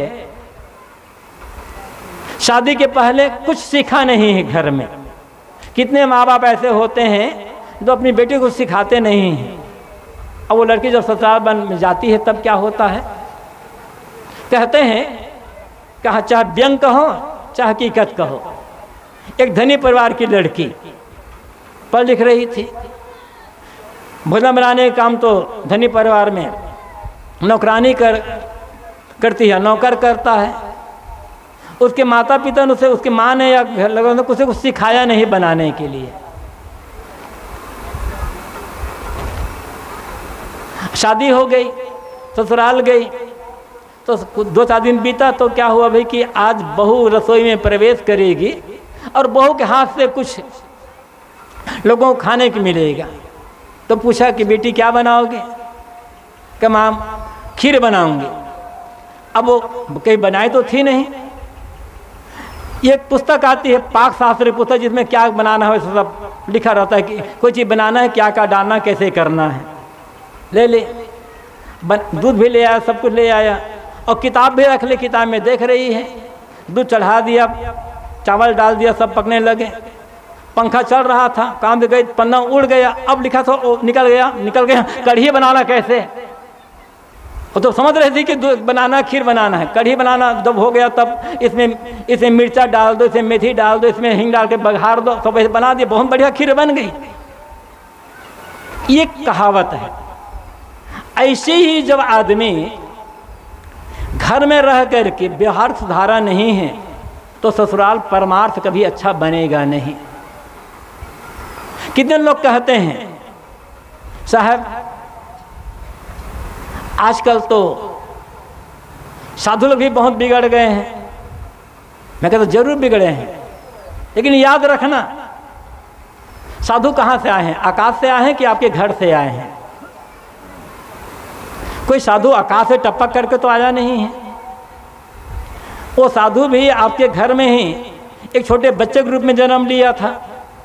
शादी के पहले कुछ सीखा नहीं है घर में। कितने माँ बाप ऐसे होते हैं जो अपनी बेटी को सिखाते नहीं हैं। अब वो लड़की जब ससुराल बन जाती है तब क्या होता है, कहते हैं कहा चाहे व्यंग कहो चाहे हकीकत कहो। एक धनी परिवार की लड़की पढ़ लिख रही थी, भोजन बनाने का काम तो धनी परिवार में नौकरानी कर करती है, नौकर करता है। उसके माता पिता ने उसे, उसके माँ ने या घर लोगों ने उसे कुछ सिखाया नहीं बनाने के लिए। शादी हो गई, ससुराल गई, तो दो चार दिन बीता तो क्या हुआ भाई कि आज बहू रसोई में प्रवेश करेगी और बहू के हाथ से कुछ लोगों को खाने को मिलेगा। तो पूछा कि बेटी क्या बनाओगे, कि माँ खीर बनाऊंगी। अब वो कहीं बनाई तो थी नहीं। एक पुस्तक आती है पाक शास्त्र पुस्तक, जिसमें क्या बनाना है सब लिखा रहता है कि कोई चीज़ बनाना है, क्या क्या डालना, कैसे करना है। ले ले दूध भी ले आया, सब कुछ ले आया और किताब भी रख ले, किताब में देख रही है। दूध चढ़ा दिया, चावल डाल दिया, सब पकने लगे। पंखा चल रहा था, काम भी गई, पन्ना उड़ गया। अब लिखा था ओ, निकल गया निकल गया कढ़ी बनाना कैसे। वो तो समझ रही थी कि दूध बनाना, खीर बनाना है। कढ़ी बनाना जब हो गया तब इसमें इसमें मिर्चा डाल दो, इसमें मेथी डाल दो, इसमें हिंग डाल के बघार दो, सब ऐसे बना दिया, बहुत बढ़िया खीर बन गई। ये कहावत है। ऐसे ही जब आदमी घर में रह कर के व्यवहार सुधारा नहीं है तो ससुराल परमार्थ कभी अच्छा बनेगा नहीं। कितने लोग कहते हैं साहब आजकल तो साधु लोग भी बहुत बिगड़ गए हैं। मैं कहता जरूर बिगड़े हैं, लेकिन याद रखना साधु कहाँ से आए हैं, आकाश से आए हैं कि आपके घर से आए हैं। कोई साधु आकाश से टपक करके तो आया नहीं है। वो साधु भी आपके घर में ही एक छोटे बच्चे के रूप में जन्म लिया था,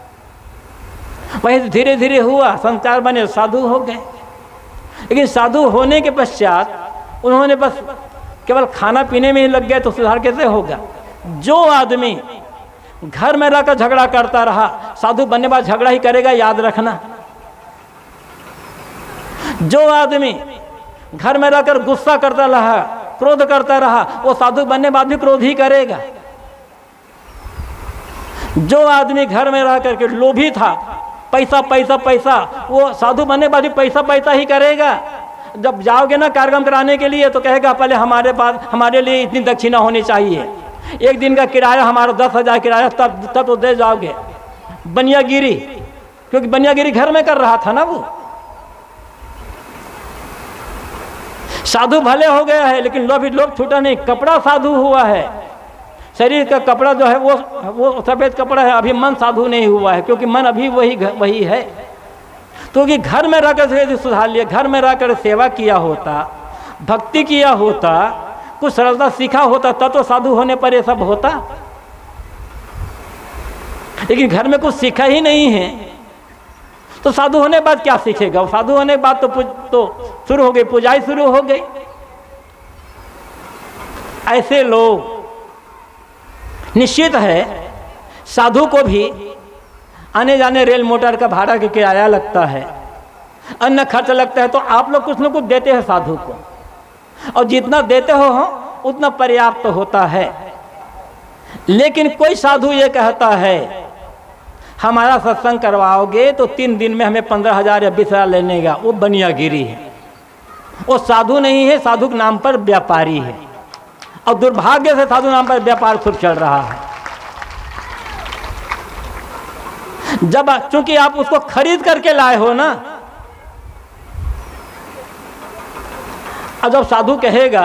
वहीं धीरे धीरे हुआ, संस्कार बने, साधु हो गए। लेकिन साधु होने के पश्चात उन्होंने बस केवल खाना पीने में ही लग गए तो सुधार कैसे होगा। जो आदमी घर में रहकर झगड़ा करता रहा, साधु बनने बाद झगड़ा ही करेगा, याद रखना। जो आदमी घर में रहकर गुस्सा करता रहा, क्रोध करता रहा, वो साधु बनने बाद भी क्रोध ही करेगा। जो आदमी घर में रह करके लोभी था, पैसा पैसा पैसा, वो साधु बनने बाद भी पैसा पैसा ही करेगा। जब जाओगे ना कार्यक्रम कराने के लिए तो कहेगा पहले हमारे पास हमारे लिए इतनी दक्षिणा होनी चाहिए, एक दिन का किराया हमारा दस हजार किराया, तब तब तो दे जाओगे। बनियागिरी, क्योंकि बनियागिरी घर में कर रहा था ना वो। साधु भले हो गया है लेकिन लोभी लोभ छूटा नहीं, कपड़ा साधु हुआ है। शरीर का कपड़ा जो है वो वो सफेद कपड़ा है, अभी मन साधु नहीं हुआ है, क्योंकि मन अभी वही वही है। तो कि घर में रहकर सुधार लिया, घर में रहकर सेवा किया होता, भक्ति किया होता, कुछ सरलता सीखा होता, तब तो साधु होने पर ये सब होता। लेकिन घर में कुछ सीखा ही नहीं है तो साधु होने बाद क्या सीखेगा। साधु होने के बाद तो तो शुरू हो गई, पूजाई शुरू हो गई। ऐसे लोग निश्चित है साधु को भी आने जाने रेल मोटर का भाड़ा के किराया लगता है, अन्य खर्च लगता है, तो आप लोग कुछ न कुछ देते हैं साधु को, और जितना देते हो उतना पर्याप्त तो होता है। लेकिन कोई साधु ये कहता है हमारा सत्संग करवाओगे तो तीन दिन में हमें पंद्रह हजार या बीस हजार लेने का, वो बनियागिरी है। वो साधु नहीं है, साधु के नाम पर व्यापारी है। और दुर्भाग्य से साधु नाम पर व्यापार खूब चल रहा है। जब चूंकि आप उसको खरीद करके लाए हो ना, अब जब साधु कहेगा,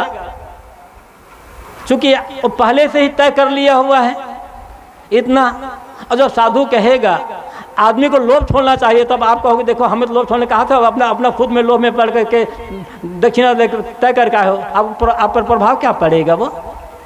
चूंकि वो पहले से ही तय कर लिया हुआ है इतना, और जब साधु कहेगा आदमी को लोभ छोड़ना चाहिए, तब आप कहोगे देखो हमें तो लोभ छोड़ने कहा था, अपना अपना खुद में लोभ में पड़ करके दक्षिणा तय करके आए हो, आप पर, आप पर प्रभाव क्या पड़ेगा? वो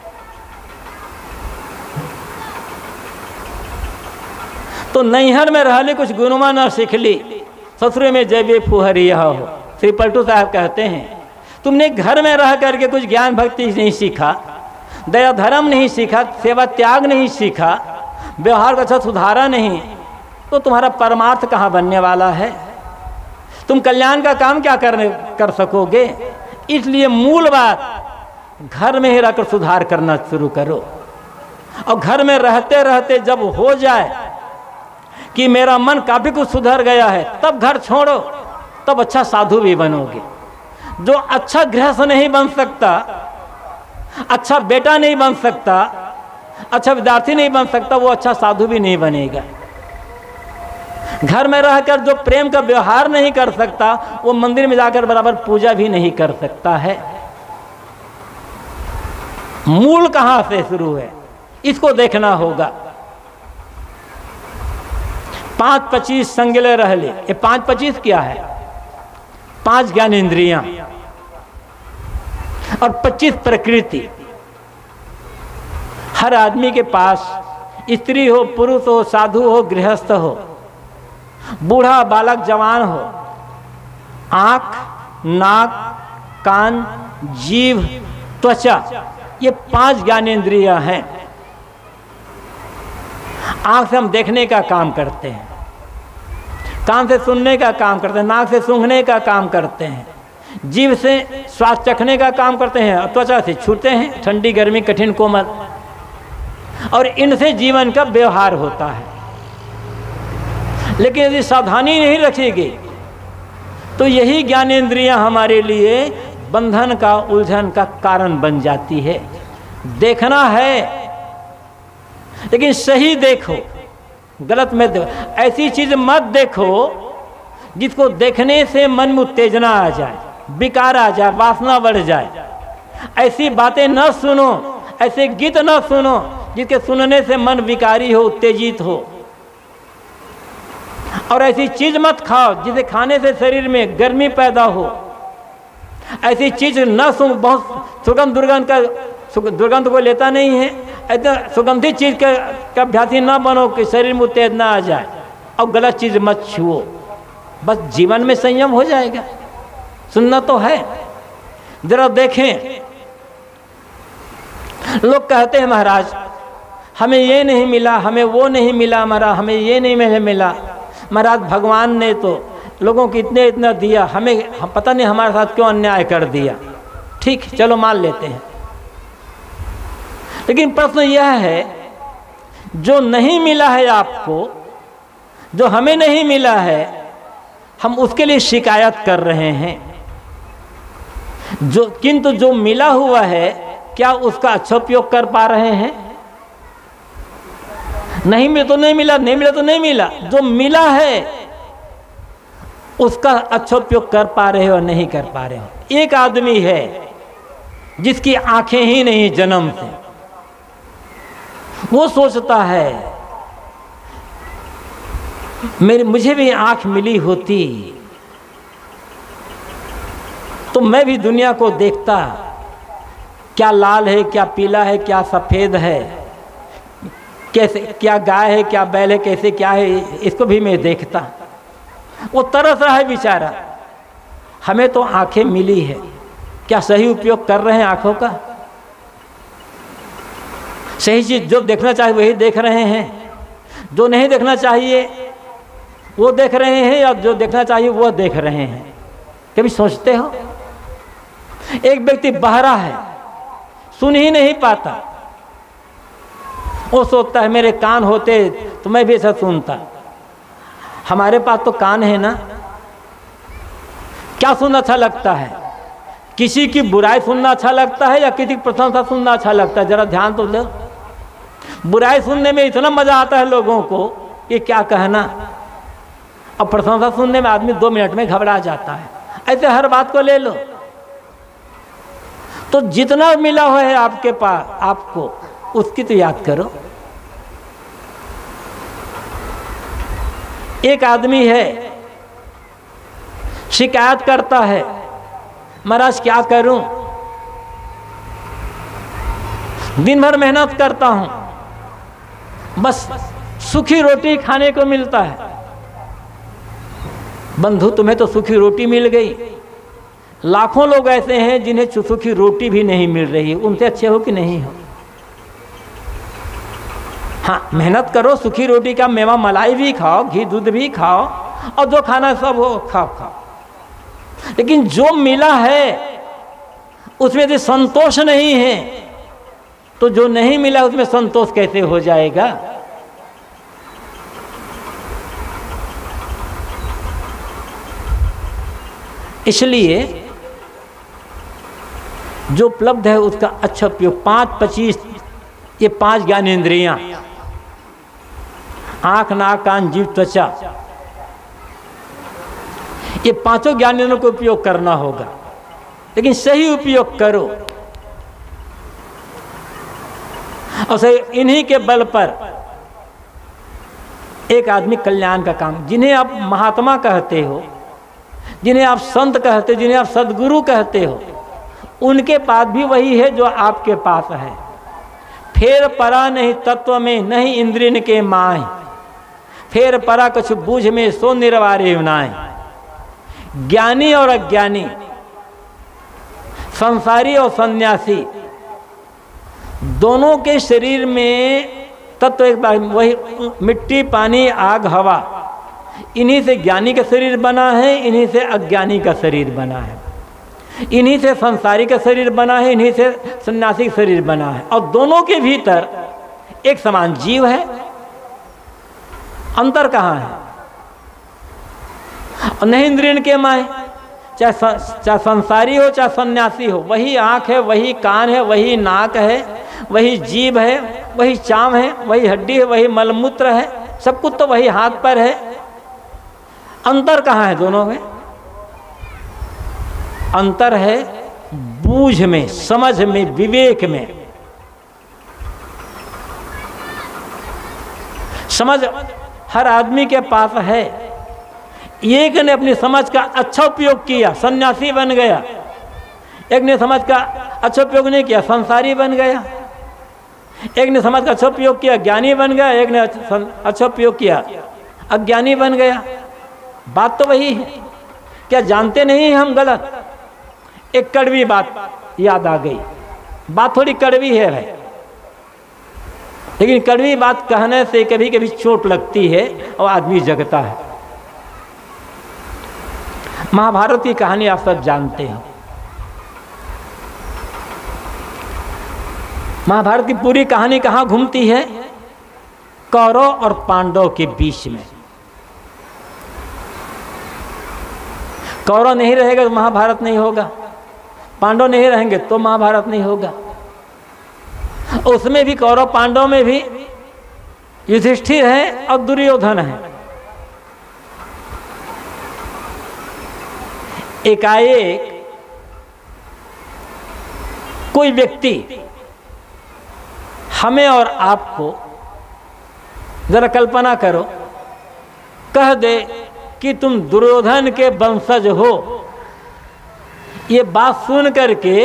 तो नैहर में रहले कुछ गुणमा न सीख ली, ससुरे में जैबे फुहरिया हो। श्री पलटू साहब कहते हैं तुमने घर में रह करके कुछ ज्ञान भक्ति नहीं सीखा, दया धर्म नहीं सीखा, सेवा त्याग नहीं सीखा, व्यवहार का अच्छा सुधारा नहीं, तो तुम्हारा परमार्थ कहाँ बनने वाला है? तुम कल्याण का काम क्या करने कर सकोगे? इसलिए मूल बात घर में ही रहकर सुधार करना शुरू करो, और घर में रहते रहते जब हो जाए कि मेरा मन काफी कुछ सुधर गया है, तब घर छोड़ो, तब अच्छा साधु भी बनोगे। जो अच्छा गृहस्थ नहीं बन सकता, अच्छा बेटा नहीं बन सकता, अच्छा विद्यार्थी नहीं बन सकता, वो अच्छा साधु भी नहीं बनेगा। घर में रहकर जो प्रेम का व्यवहार नहीं कर सकता, वो मंदिर में जाकर बराबर पूजा भी नहीं कर सकता है। मूल कहां से शुरू है, इसको देखना होगा। पांच पच्चीस संगले रह ले, ये पांच पच्चीस क्या है? पांच ज्ञान इंद्रियां और पच्चीस प्रकृति। हर आदमी के पास, स्त्री हो, पुरुष हो, साधु हो, गृहस्थ हो, बूढ़ा, बालक, जवान हो, आंख, नाक, कान, जीभ, त्वचा, ये पांच ज्ञानेंद्रियां हैं। आंख से हम देखने का काम करते हैं, कान से सुनने का काम करते हैं, नाक से सूंघने का काम करते हैं, जीभ से स्वाद चखने का काम करते हैं, और त्वचा से छूते हैं, ठंडी, गर्मी, कठिन, कोमल, और इनसे जीवन का व्यवहार होता है। लेकिन यदि सावधानी नहीं रखेगी तो यही ज्ञानेंद्रियां हमारे लिए बंधन का, उलझन का कारण बन जाती है। देखना है लेकिन सही देखो, गलत मत देखो। ऐसी चीज मत देखो जिसको देखने से मन में उत्तेजना आ जाए, विकार आ जाए, वासना बढ़ जाए। ऐसी बातें न सुनो, ऐसे गीत न सुनो जिसके सुनने से मन विकारी हो, उत्तेजित हो। और ऐसी चीज मत खाओ जिसे खाने से शरीर में गर्मी पैदा हो। ऐसी चीज न सुन, बहुत सुगंध दुर्गंध का दुर्गंध को लेता नहीं है, ऐसा सुगंधित चीज का, का अभ्यासी न बनो कि शरीर में उत्तेजना आ जाए। और गलत चीज मत छुओ, बस जीवन में संयम हो जाएगा। सुनना तो है, जरा देखें। लोग कहते हैं महाराज हमें ये नहीं मिला, हमें वो नहीं मिला, महाराज हमें ये नहीं मिला, महाराज भगवान ने तो लोगों को इतने इतना दिया, हमें हम पता नहीं हमारे साथ क्यों अन्याय कर दिया। ठीक, चलो मान लेते हैं। लेकिन प्रश्न यह है, जो नहीं मिला है आपको, जो हमें नहीं मिला है, हम उसके लिए शिकायत कर रहे हैं। जो किंतु जो मिला हुआ है, क्या उसका अच्छा उपयोग कर पा रहे हैं? नहीं मिला तो नहीं मिला, नहीं मिला तो नहीं मिला। जो मिला है उसका अच्छा उपयोग कर पा रहे हो और नहीं कर पा रहे हो। एक आदमी है जिसकी आंखें ही नहीं जन्म से, वो सोचता है मेरे मुझे भी आंख मिली होती तो मैं भी दुनिया को देखता, क्या लाल है, क्या पीला है, क्या सफेद है, कैसे, क्या गाय है, क्या बैल है, कैसे क्या है, इसको भी मैं देखता। वो तरस रहा है बेचारा। हमें तो आंखें मिली है, क्या सही उपयोग कर रहे हैं आंखों का? सही चीज जो देखना चाहिए वही देख रहे हैं, जो नहीं देखना चाहिए वो देख रहे हैं, या जो देखना चाहिए वो देख रहे हैं? कभी सोचते हो? एक व्यक्ति बहरा है, सुन ही नहीं पाता, वो सोचता है मेरे कान होते तो मैं भी ऐसा सुनता। हमारे पास तो कान है ना, क्या सुनना अच्छा लगता है, किसी की बुराई सुनना अच्छा लगता है या किसी की प्रशंसा सुनना अच्छा लगता है? जरा ध्यान तो दो। बुराई सुनने में इतना मजा आता है लोगों को कि क्या कहना, और प्रशंसा सुनने में आदमी दो मिनट में घबरा जाता है। ऐसे हर बात को ले लो। तो जितना मिला हुआ है आपके पास, आपको उसकी तो याद करो। एक आदमी है, शिकायत करता है, महाराज क्या करूं, दिन भर मेहनत करता हूं, बस सूखी रोटी खाने को मिलता है। बंधु, तुम्हें तो सूखी रोटी मिल गई, लाखों लोग ऐसे हैं जिन्हें सूखी रोटी भी नहीं मिल रही, उनसे अच्छे हो कि नहीं हो? हाँ, मेहनत करो, सूखी रोटी का मेवा मलाई भी खाओ, घी दूध भी खाओ, और जो खाना सब हो खाओ खाओ, लेकिन जो मिला है उसमें यदि संतोष नहीं है तो जो नहीं मिला उसमें संतोष कैसे हो जाएगा? इसलिए जो उपलब्ध है उसका अच्छा उपयोग। पांच पच्चीस ये पांच ज्ञानेंद्रियां, आंख नाक कान जीभ त्वचा, ये पांचों ज्ञानेंद्रियों को उपयोग करना होगा, लेकिन सही उपयोग करो। और सही इन्हीं के बल पर एक आदमी कल्याण का काम, जिन्हें आप महात्मा कहते हो, जिन्हें आप संत कहते हो, जिन्हें आप सदगुरु कहते हो, उनके पास भी वही है जो आपके पास है। फेर परा नहीं तत्व में, नहीं इंद्रियन के माय, फेर परा कुछ बूझ में, सो निर्वारे नाय। ज्ञानी और अज्ञानी, संसारी और सन्यासी, दोनों के शरीर में तत्व एक बार वही मिट्टी पानी आग हवा, इन्हीं से ज्ञानी का शरीर बना है, इन्हीं से अज्ञानी का शरीर बना है, इन्हीं से संसारी का शरीर बना है, इन्हीं से सन्यासी का शरीर बना है। और दोनों के भीतर एक समान जीव है। अंतर कहाँ है? और नहीं इंद्रियन के माय, चाहे चाहे संसारी हो चाहे सन्यासी हो, वही आँख है, वही कान है, वही नाक है, वही जीभ है, वही चाम है, वही हड्डी है, वही मलमूत्र है, सब कुछ तो वही हाथ पर है। अंतर कहाँ है दोनों में? अंतर है बूझ में, समझ में, विवेक में। समझ हर आदमी के पास है। एक ने अपनी समझ का अच्छा उपयोग किया, सन्यासी बन गया। एक ने समझ का अच्छा उपयोग नहीं किया, संसारी बन गया। एक ने समझ का अच्छा उपयोग किया, ज्ञानी बन गया। एक ने अच्छा उपयोग किया, अज्ञानी बन गया। बात तो वही है। क्या जानते नहीं हम गलत? एक कड़वी बात याद आ गई। बात थोड़ी कड़वी है भाई, लेकिन कड़वी बात कहने से कभी कभी चोट लगती है और आदमी जगता है। महाभारत की कहानी आप सब जानते हो। महाभारत की पूरी कहानी कहाँ घूमती है? कौरव और पांडव के बीच में। कौरव नहीं रहेगा तो महाभारत नहीं होगा, पांडव नहीं रहेंगे तो महाभारत नहीं होगा। उसमें भी कौरव पांडव में भी युधिष्ठिर है और दुर्योधन है। एकाएक कोई व्यक्ति हमें और आपको, जरा कल्पना करो, कह दे कि तुम दुर्योधन के वंशज हो। ये बात सुन करके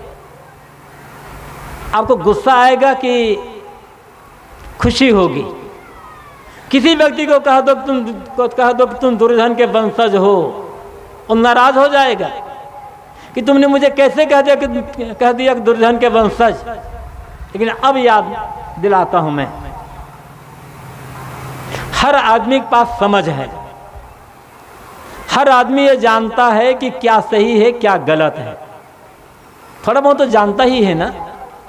आपको गुस्सा आएगा कि खुशी होगी? किसी व्यक्ति को कह दो तुम को कह दो कि तुम दुर्योधन के वंशज हो, वो नाराज हो जाएगा कि तुमने मुझे कैसे कह दिया कि कह दिया कि दुर्योधन के वंशज। लेकिन अब याद दिलाता हूं मैं, हर आदमी के पास समझ है। हर आदमी ये जानता है कि क्या सही है क्या गलत है। थोड़ा बहुत तो जानता ही है ना।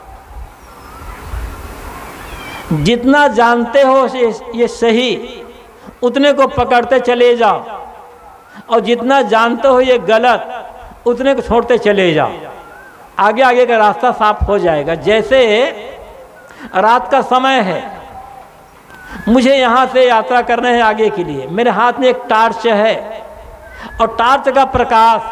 जितना जानते हो ये सही, उतने को पकड़ते चले जाओ, और जितना जानते हो ये गलत, उतने को छोड़ते चले जाओ, आगे आगे का रास्ता साफ हो जाएगा। जैसे रात का समय है, मुझे यहाँ से यात्रा करना है आगे के लिए, मेरे हाथ में एक टार्च है और टार्च का प्रकाश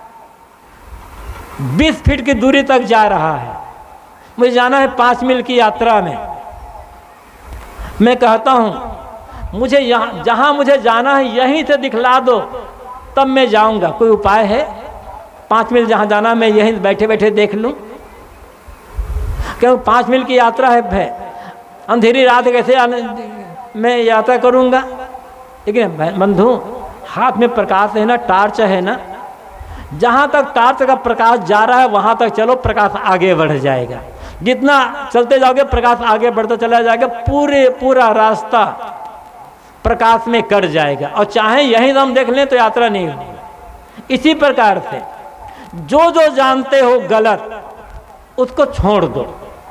बीस फीट की दूरी तक जा रहा है, मुझे जाना है पाँच मील की यात्रा में। मैं कहता हूँ मुझे यहाँ जहाँ मुझे जाना है यहीं से दिखला दो तब मैं जाऊँगा। कोई उपाय है? पाँच मील जहाँ जाना मैं यहीं बैठे बैठे देख लूँ? क्यों? पाँच मील की यात्रा है, अंधेरी रात कैसे मैं यात्रा करूँगा? लेकिन बंधु हाथ में प्रकाश है ना, टार्च है ना, जहाँ तक टार्च का प्रकाश जा रहा है वहाँ तक चलो, प्रकाश आगे बढ़ जाएगा। जितना चलते जाओगे प्रकाश आगे बढ़ता चला जाएगा, पूरे पूरा रास्ता प्रकाश में कट जाएगा। और चाहे यहीं हम देख लें तो यात्रा नहीं होगी। इसी प्रकार से जो जो जानते हो गलत उसको छोड़ दो।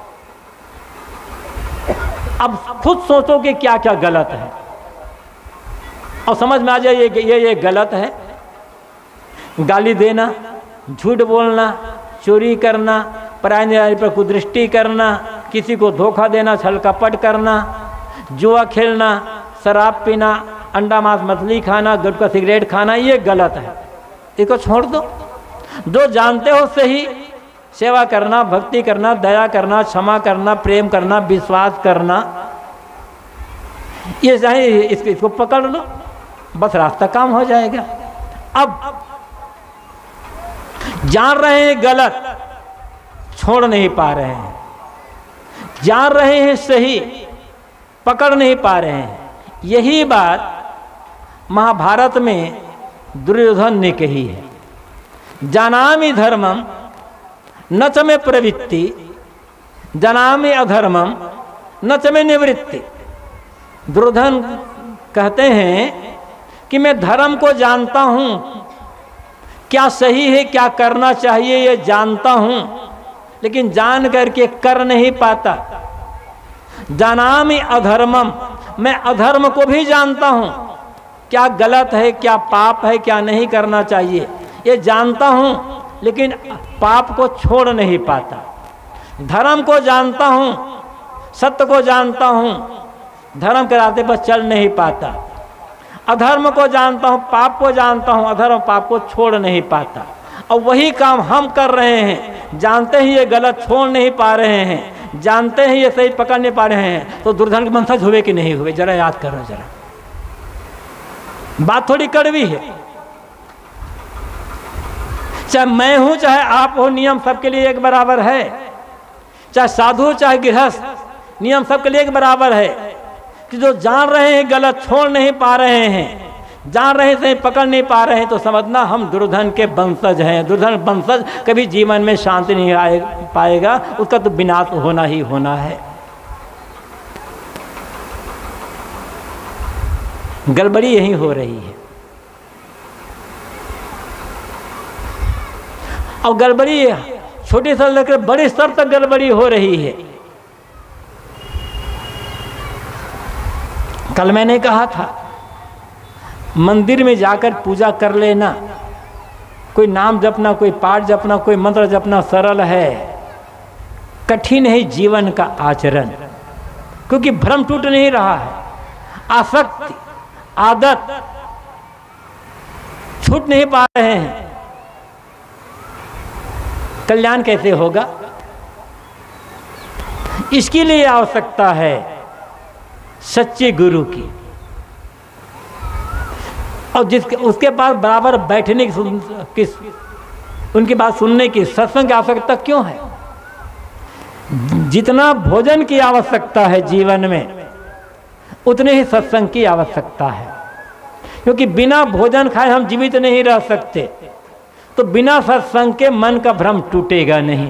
अब खुद सोचो कि क्या क्या गलत है और समझ में आ जाए ये ये ये गलत है। गाली देना, झूठ बोलना, चोरी करना, पराई नारी पर कुदृष्टि करना, किसी को धोखा देना, छल कपट करना, जुआ खेलना, शराब पीना, अंडा मांस मछली खाना, गुटखा सिगरेट खाना, ये गलत है। इसको छोड़ दो। जो जानते हो सही, सेवा करना, भक्ति करना, दया करना, क्षमा करना, प्रेम करना, विश्वास करना, ये चाहे इसको, इसको पकड़ लो, बस रास्ता काम हो जाएगा। अब जान रहे हैं गलत, छोड़ नहीं पा रहे हैं, जान रहे हैं सही, पकड़ नहीं पा रहे हैं। यही बात महाभारत में दुर्योधन ने कही है, जानामि धर्मम न च मे प्रवृत्ति, जानामि अधर्मम न च मे निवृत्ति। दुर्योधन कहते हैं कि मैं धर्म को जानता हूँ, क्या सही है क्या करना चाहिए ये जानता हूँ, लेकिन जान करके कर नहीं पाता। जानामि अधर्मम, मैं अधर्म को भी जानता हूँ, क्या गलत है, क्या पाप है, क्या नहीं करना चाहिए, ये जानता हूँ, लेकिन पाप को छोड़ नहीं पाता। धर्म को जानता हूँ, सत्य को जानता हूँ, धर्म के रास्ते पर चल नहीं पाता। अधर्म को जानता हूँ, पाप को जानता हूँ, अधर्म पाप को छोड़ नहीं पाता। और वही काम हम कर रहे हैं, जानते ही ये गलत छोड़ नहीं पा रहे हैं, जानते हैं ये सही पकड़ नहीं पा रहे हैं। तो दुर्योधन के वंशज हुए कि नहीं हुए, जरा याद करो। जरा बात थोड़ी कड़वी है। चाहे मैं हूं चाहे आप हो, नियम सबके लिए एक बराबर है। चाहे साधु चाहे गृहस्थ, नियम सबके लिए एक बराबर है कि जो जान रहे हैं गलत छोड़ नहीं पा रहे हैं, जान रहे हैं पकड़ नहीं पा रहे हैं, तो समझना हम दुर्योधन के वंशज हैं। दुर्योधन वंशज कभी जीवन में शांति नहीं आए पाएगा, उसका तो विनाश होना ही होना है। गड़बड़ी यही हो रही है। और गड़बड़ी छोटे स्तर लेकर बड़े स्तर तक गड़बड़ी हो रही है। कल मैंने कहा था मंदिर में जाकर पूजा कर लेना, कोई नाम जपना, कोई पाठ जपना, कोई मंत्र जपना सरल है, कठिन है जीवन का आचरण, क्योंकि भ्रम टूट नहीं रहा है, आसक्ति आदत छूट नहीं पा रहे हैं। कल्याण कैसे होगा? इसके लिए आवश्यकता है सच्चे गुरु की, और जिसके उसके पास बराबर बैठने की, उनकी बात सुनने की, सत्संग की आवश्यकता क्यों है? जितना भोजन की आवश्यकता है जीवन में, उतने ही सत्संग की आवश्यकता है। क्योंकि बिना भोजन खाए हम जीवित नहीं रह सकते, तो बिना सत्संग के मन का भ्रम टूटेगा नहीं।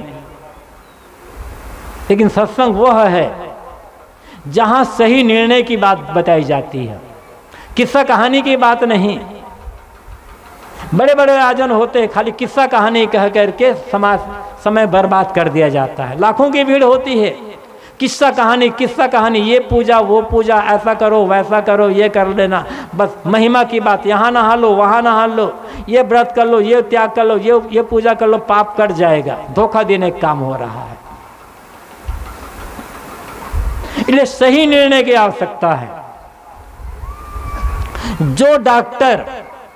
लेकिन सत्संग वह है जहां सही निर्णय की बात बताई जाती है, किस्सा कहानी की बात नहीं। बड़े बड़े आयोजन होते हैं, खाली किस्सा कहानी कह करके समाज समय बर्बाद कर दिया जाता है। लाखों की भीड़ होती है, किस्सा कहानी किस्सा कहानी, ये पूजा वो पूजा, ऐसा करो वैसा करो, ये कर लेना, बस महिमा की बात, यहाँ नहा लो वहाँ नहा लो, ये व्रत कर लो, ये त्याग कर लो, ये ये पूजा कर लो, पाप कट जाएगा। धोखा देने का काम हो रहा है। इसलिए सही निर्णय की आवश्यकता है। जो डॉक्टर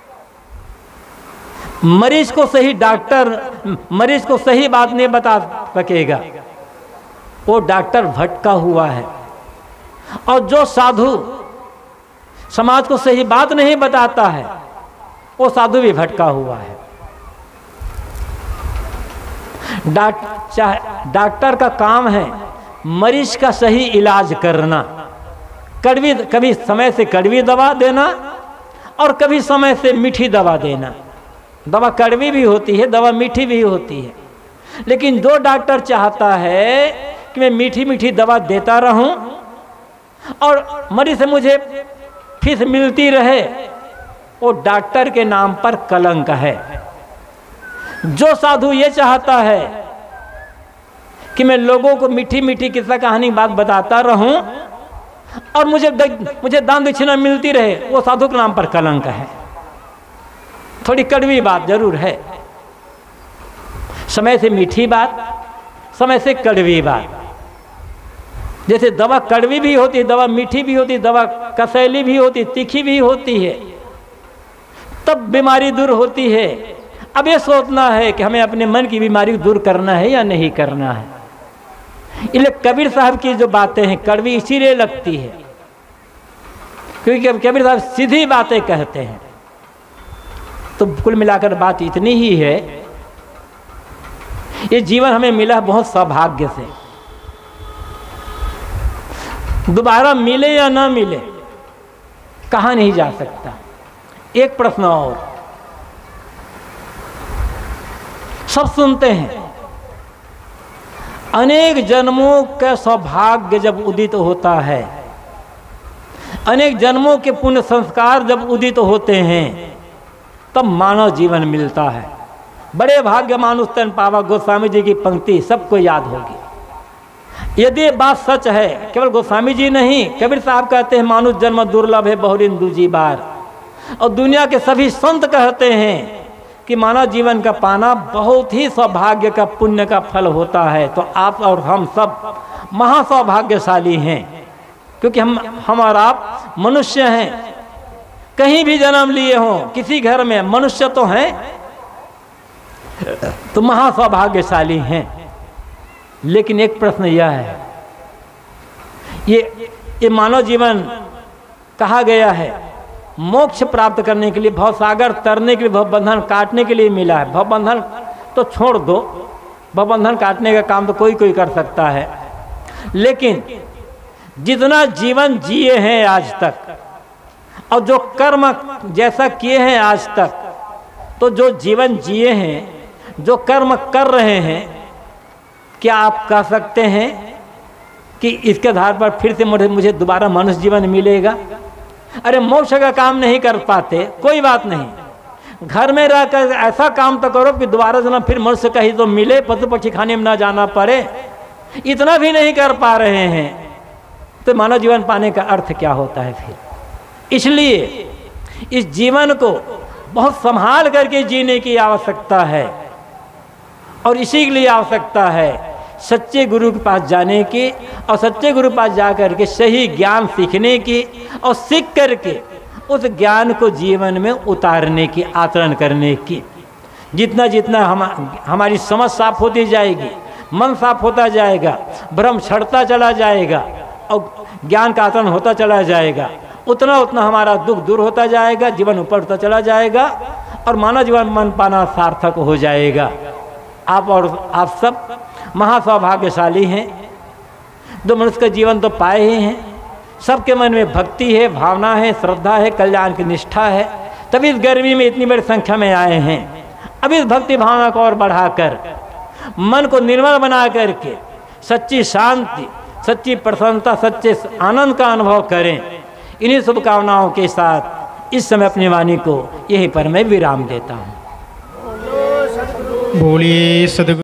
मरीज को सही डॉक्टर मरीज को सही बात नहीं बता सकेगा, वो डॉक्टर भटका हुआ है। और जो साधु समाज को सही बात नहीं बताता है, वो साधु भी भटका हुआ है। डॉक्टर का काम है मरीज का सही इलाज करना। कड़वी कभी समय से कड़वी दवा देना और कभी समय से मीठी दवा देना। दवा कड़वी भी होती है, दवा मीठी भी होती है। लेकिन जो डॉक्टर चाहता है कि मैं मीठी मीठी दवा देता रहूं और मरीज से मुझे फीस मिलती रहे, वो डॉक्टर के नाम पर कलंक है। जो साधु ये चाहता है कि मैं लोगों को मीठी मीठी किस्सा कहानी बात बताता रहूं और मुझे मुझे दान दक्षिणा मिलती रहे, वो साधु के नाम पर कलंक है। थोड़ी कड़वी बात जरूर है, समय से मीठी बात, समय से कड़वी बात। जैसे दवा कड़वी भी होती है, दवा मीठी भी होती है, दवा कसैली भी होती है, तीखी भी होती है, तब बीमारी दूर होती है। अब ये सोचना है कि हमें अपने मन की बीमारी दूर करना है या नहीं करना है। इसलिए कबीर साहब की जो बातें हैं कड़वी इसीलिए लगती है क्योंकि कबीर साहब सीधी बातें कहते हैं। तो कुल मिलाकर बात इतनी ही है, ये जीवन हमें मिला बहुत सौभाग्य से। दोबारा मिले या ना मिले कहा नहीं जा सकता। एक प्रश्न और, सब सुनते हैं अनेक जन्मों का सौभाग्य जब उदित होता है, अनेक जन्मों के पुण्य संस्कार जब उदित होते हैं, तब मानव जीवन मिलता है। बड़े भाग्य मानुष तन पावा, गोस्वामी जी की पंक्ति सबको याद होगी। यदि बात सच है, केवल गोस्वामी जी नहीं, कबीर साहब कहते हैं मानुष जन्म दुर्लभ है बहुरिन दूजी बार। और दुनिया के सभी संत कहते हैं कि मानव जीवन का पाना बहुत ही सौभाग्य का पुण्य का फल होता है। तो आप और हम सब महासौभाग्यशाली हैं, क्योंकि हम हम और आप मनुष्य हैं। कहीं भी जन्म लिए हों, किसी घर में मनुष्य तो हैं, तो महासौभाग्यशाली हैं। लेकिन एक प्रश्न यह है, ये ये मानव जीवन कहा गया है मोक्ष प्राप्त करने के लिए, भव सागर तरने के लिए, भव बंधन काटने के लिए मिला है। भव बंधन तो छोड़ दो, भव बंधन काटने का काम तो कोई कोई कर सकता है, लेकिन जितना जीवन जिए हैं आज तक और जो कर्म जैसा किए हैं आज तक, तो जो जीवन जिए हैं, जो कर्म कर रहे हैं, क्या आप कह सकते हैं कि इसके आधार पर फिर से मुझे मुझे दोबारा मनुष्य जीवन मिलेगा? अरे मोक्ष का काम नहीं कर पाते, कोई बात नहीं, घर में रहकर ऐसा काम तो करो कि दोबारा जन्म फिर मनुष्य कहीं तो मिले, पशु पक्षी खाने में ना जाना पड़े। इतना भी नहीं कर पा रहे हैं तो मानव जीवन पाने का अर्थ क्या होता है फिर? इसलिए इस जीवन को बहुत संभाल करके जीने की आवश्यकता है। और इसी के लिए आवश्यकता है सच्चे गुरु के पास जाने की, और सच्चे गुरु के पास जाकर के सही ज्ञान सीखने की, और सीख करके उस ज्ञान को जीवन में उतारने की, आचरण करने की। जितना जितना हम हमारी समझ साफ होती जाएगी, मन साफ होता जाएगा, भ्रम छड़ता चला जाएगा और ज्ञान का आचरण होता चला जाएगा, उतना उतना हमारा दुख दूर होता जाएगा, जीवन ऊपर होता चला जाएगा और मानव जीवन मन पाना सार्थक हो जाएगा। आप और आप सब महासौभाग्यशाली हैं, जो मनुष्य का जीवन तो पाए ही हैं। सबके मन में भक्ति है, भावना है, श्रद्धा है, कल्याण की निष्ठा है, तभी इस गर्मी में इतनी बड़ी संख्या में आए हैं। अब इस भक्ति भावना को और बढ़ाकर मन को निर्मल बना करके सच्ची शांति, सच्ची प्रसन्नता, सच्चे आनंद का अनुभव करें। इन्हीं शुभकामनाओं के साथ इस समय अपनी वाणी को यहीं पर मैं विराम देता हूँ। बोलिए सद्गुरु।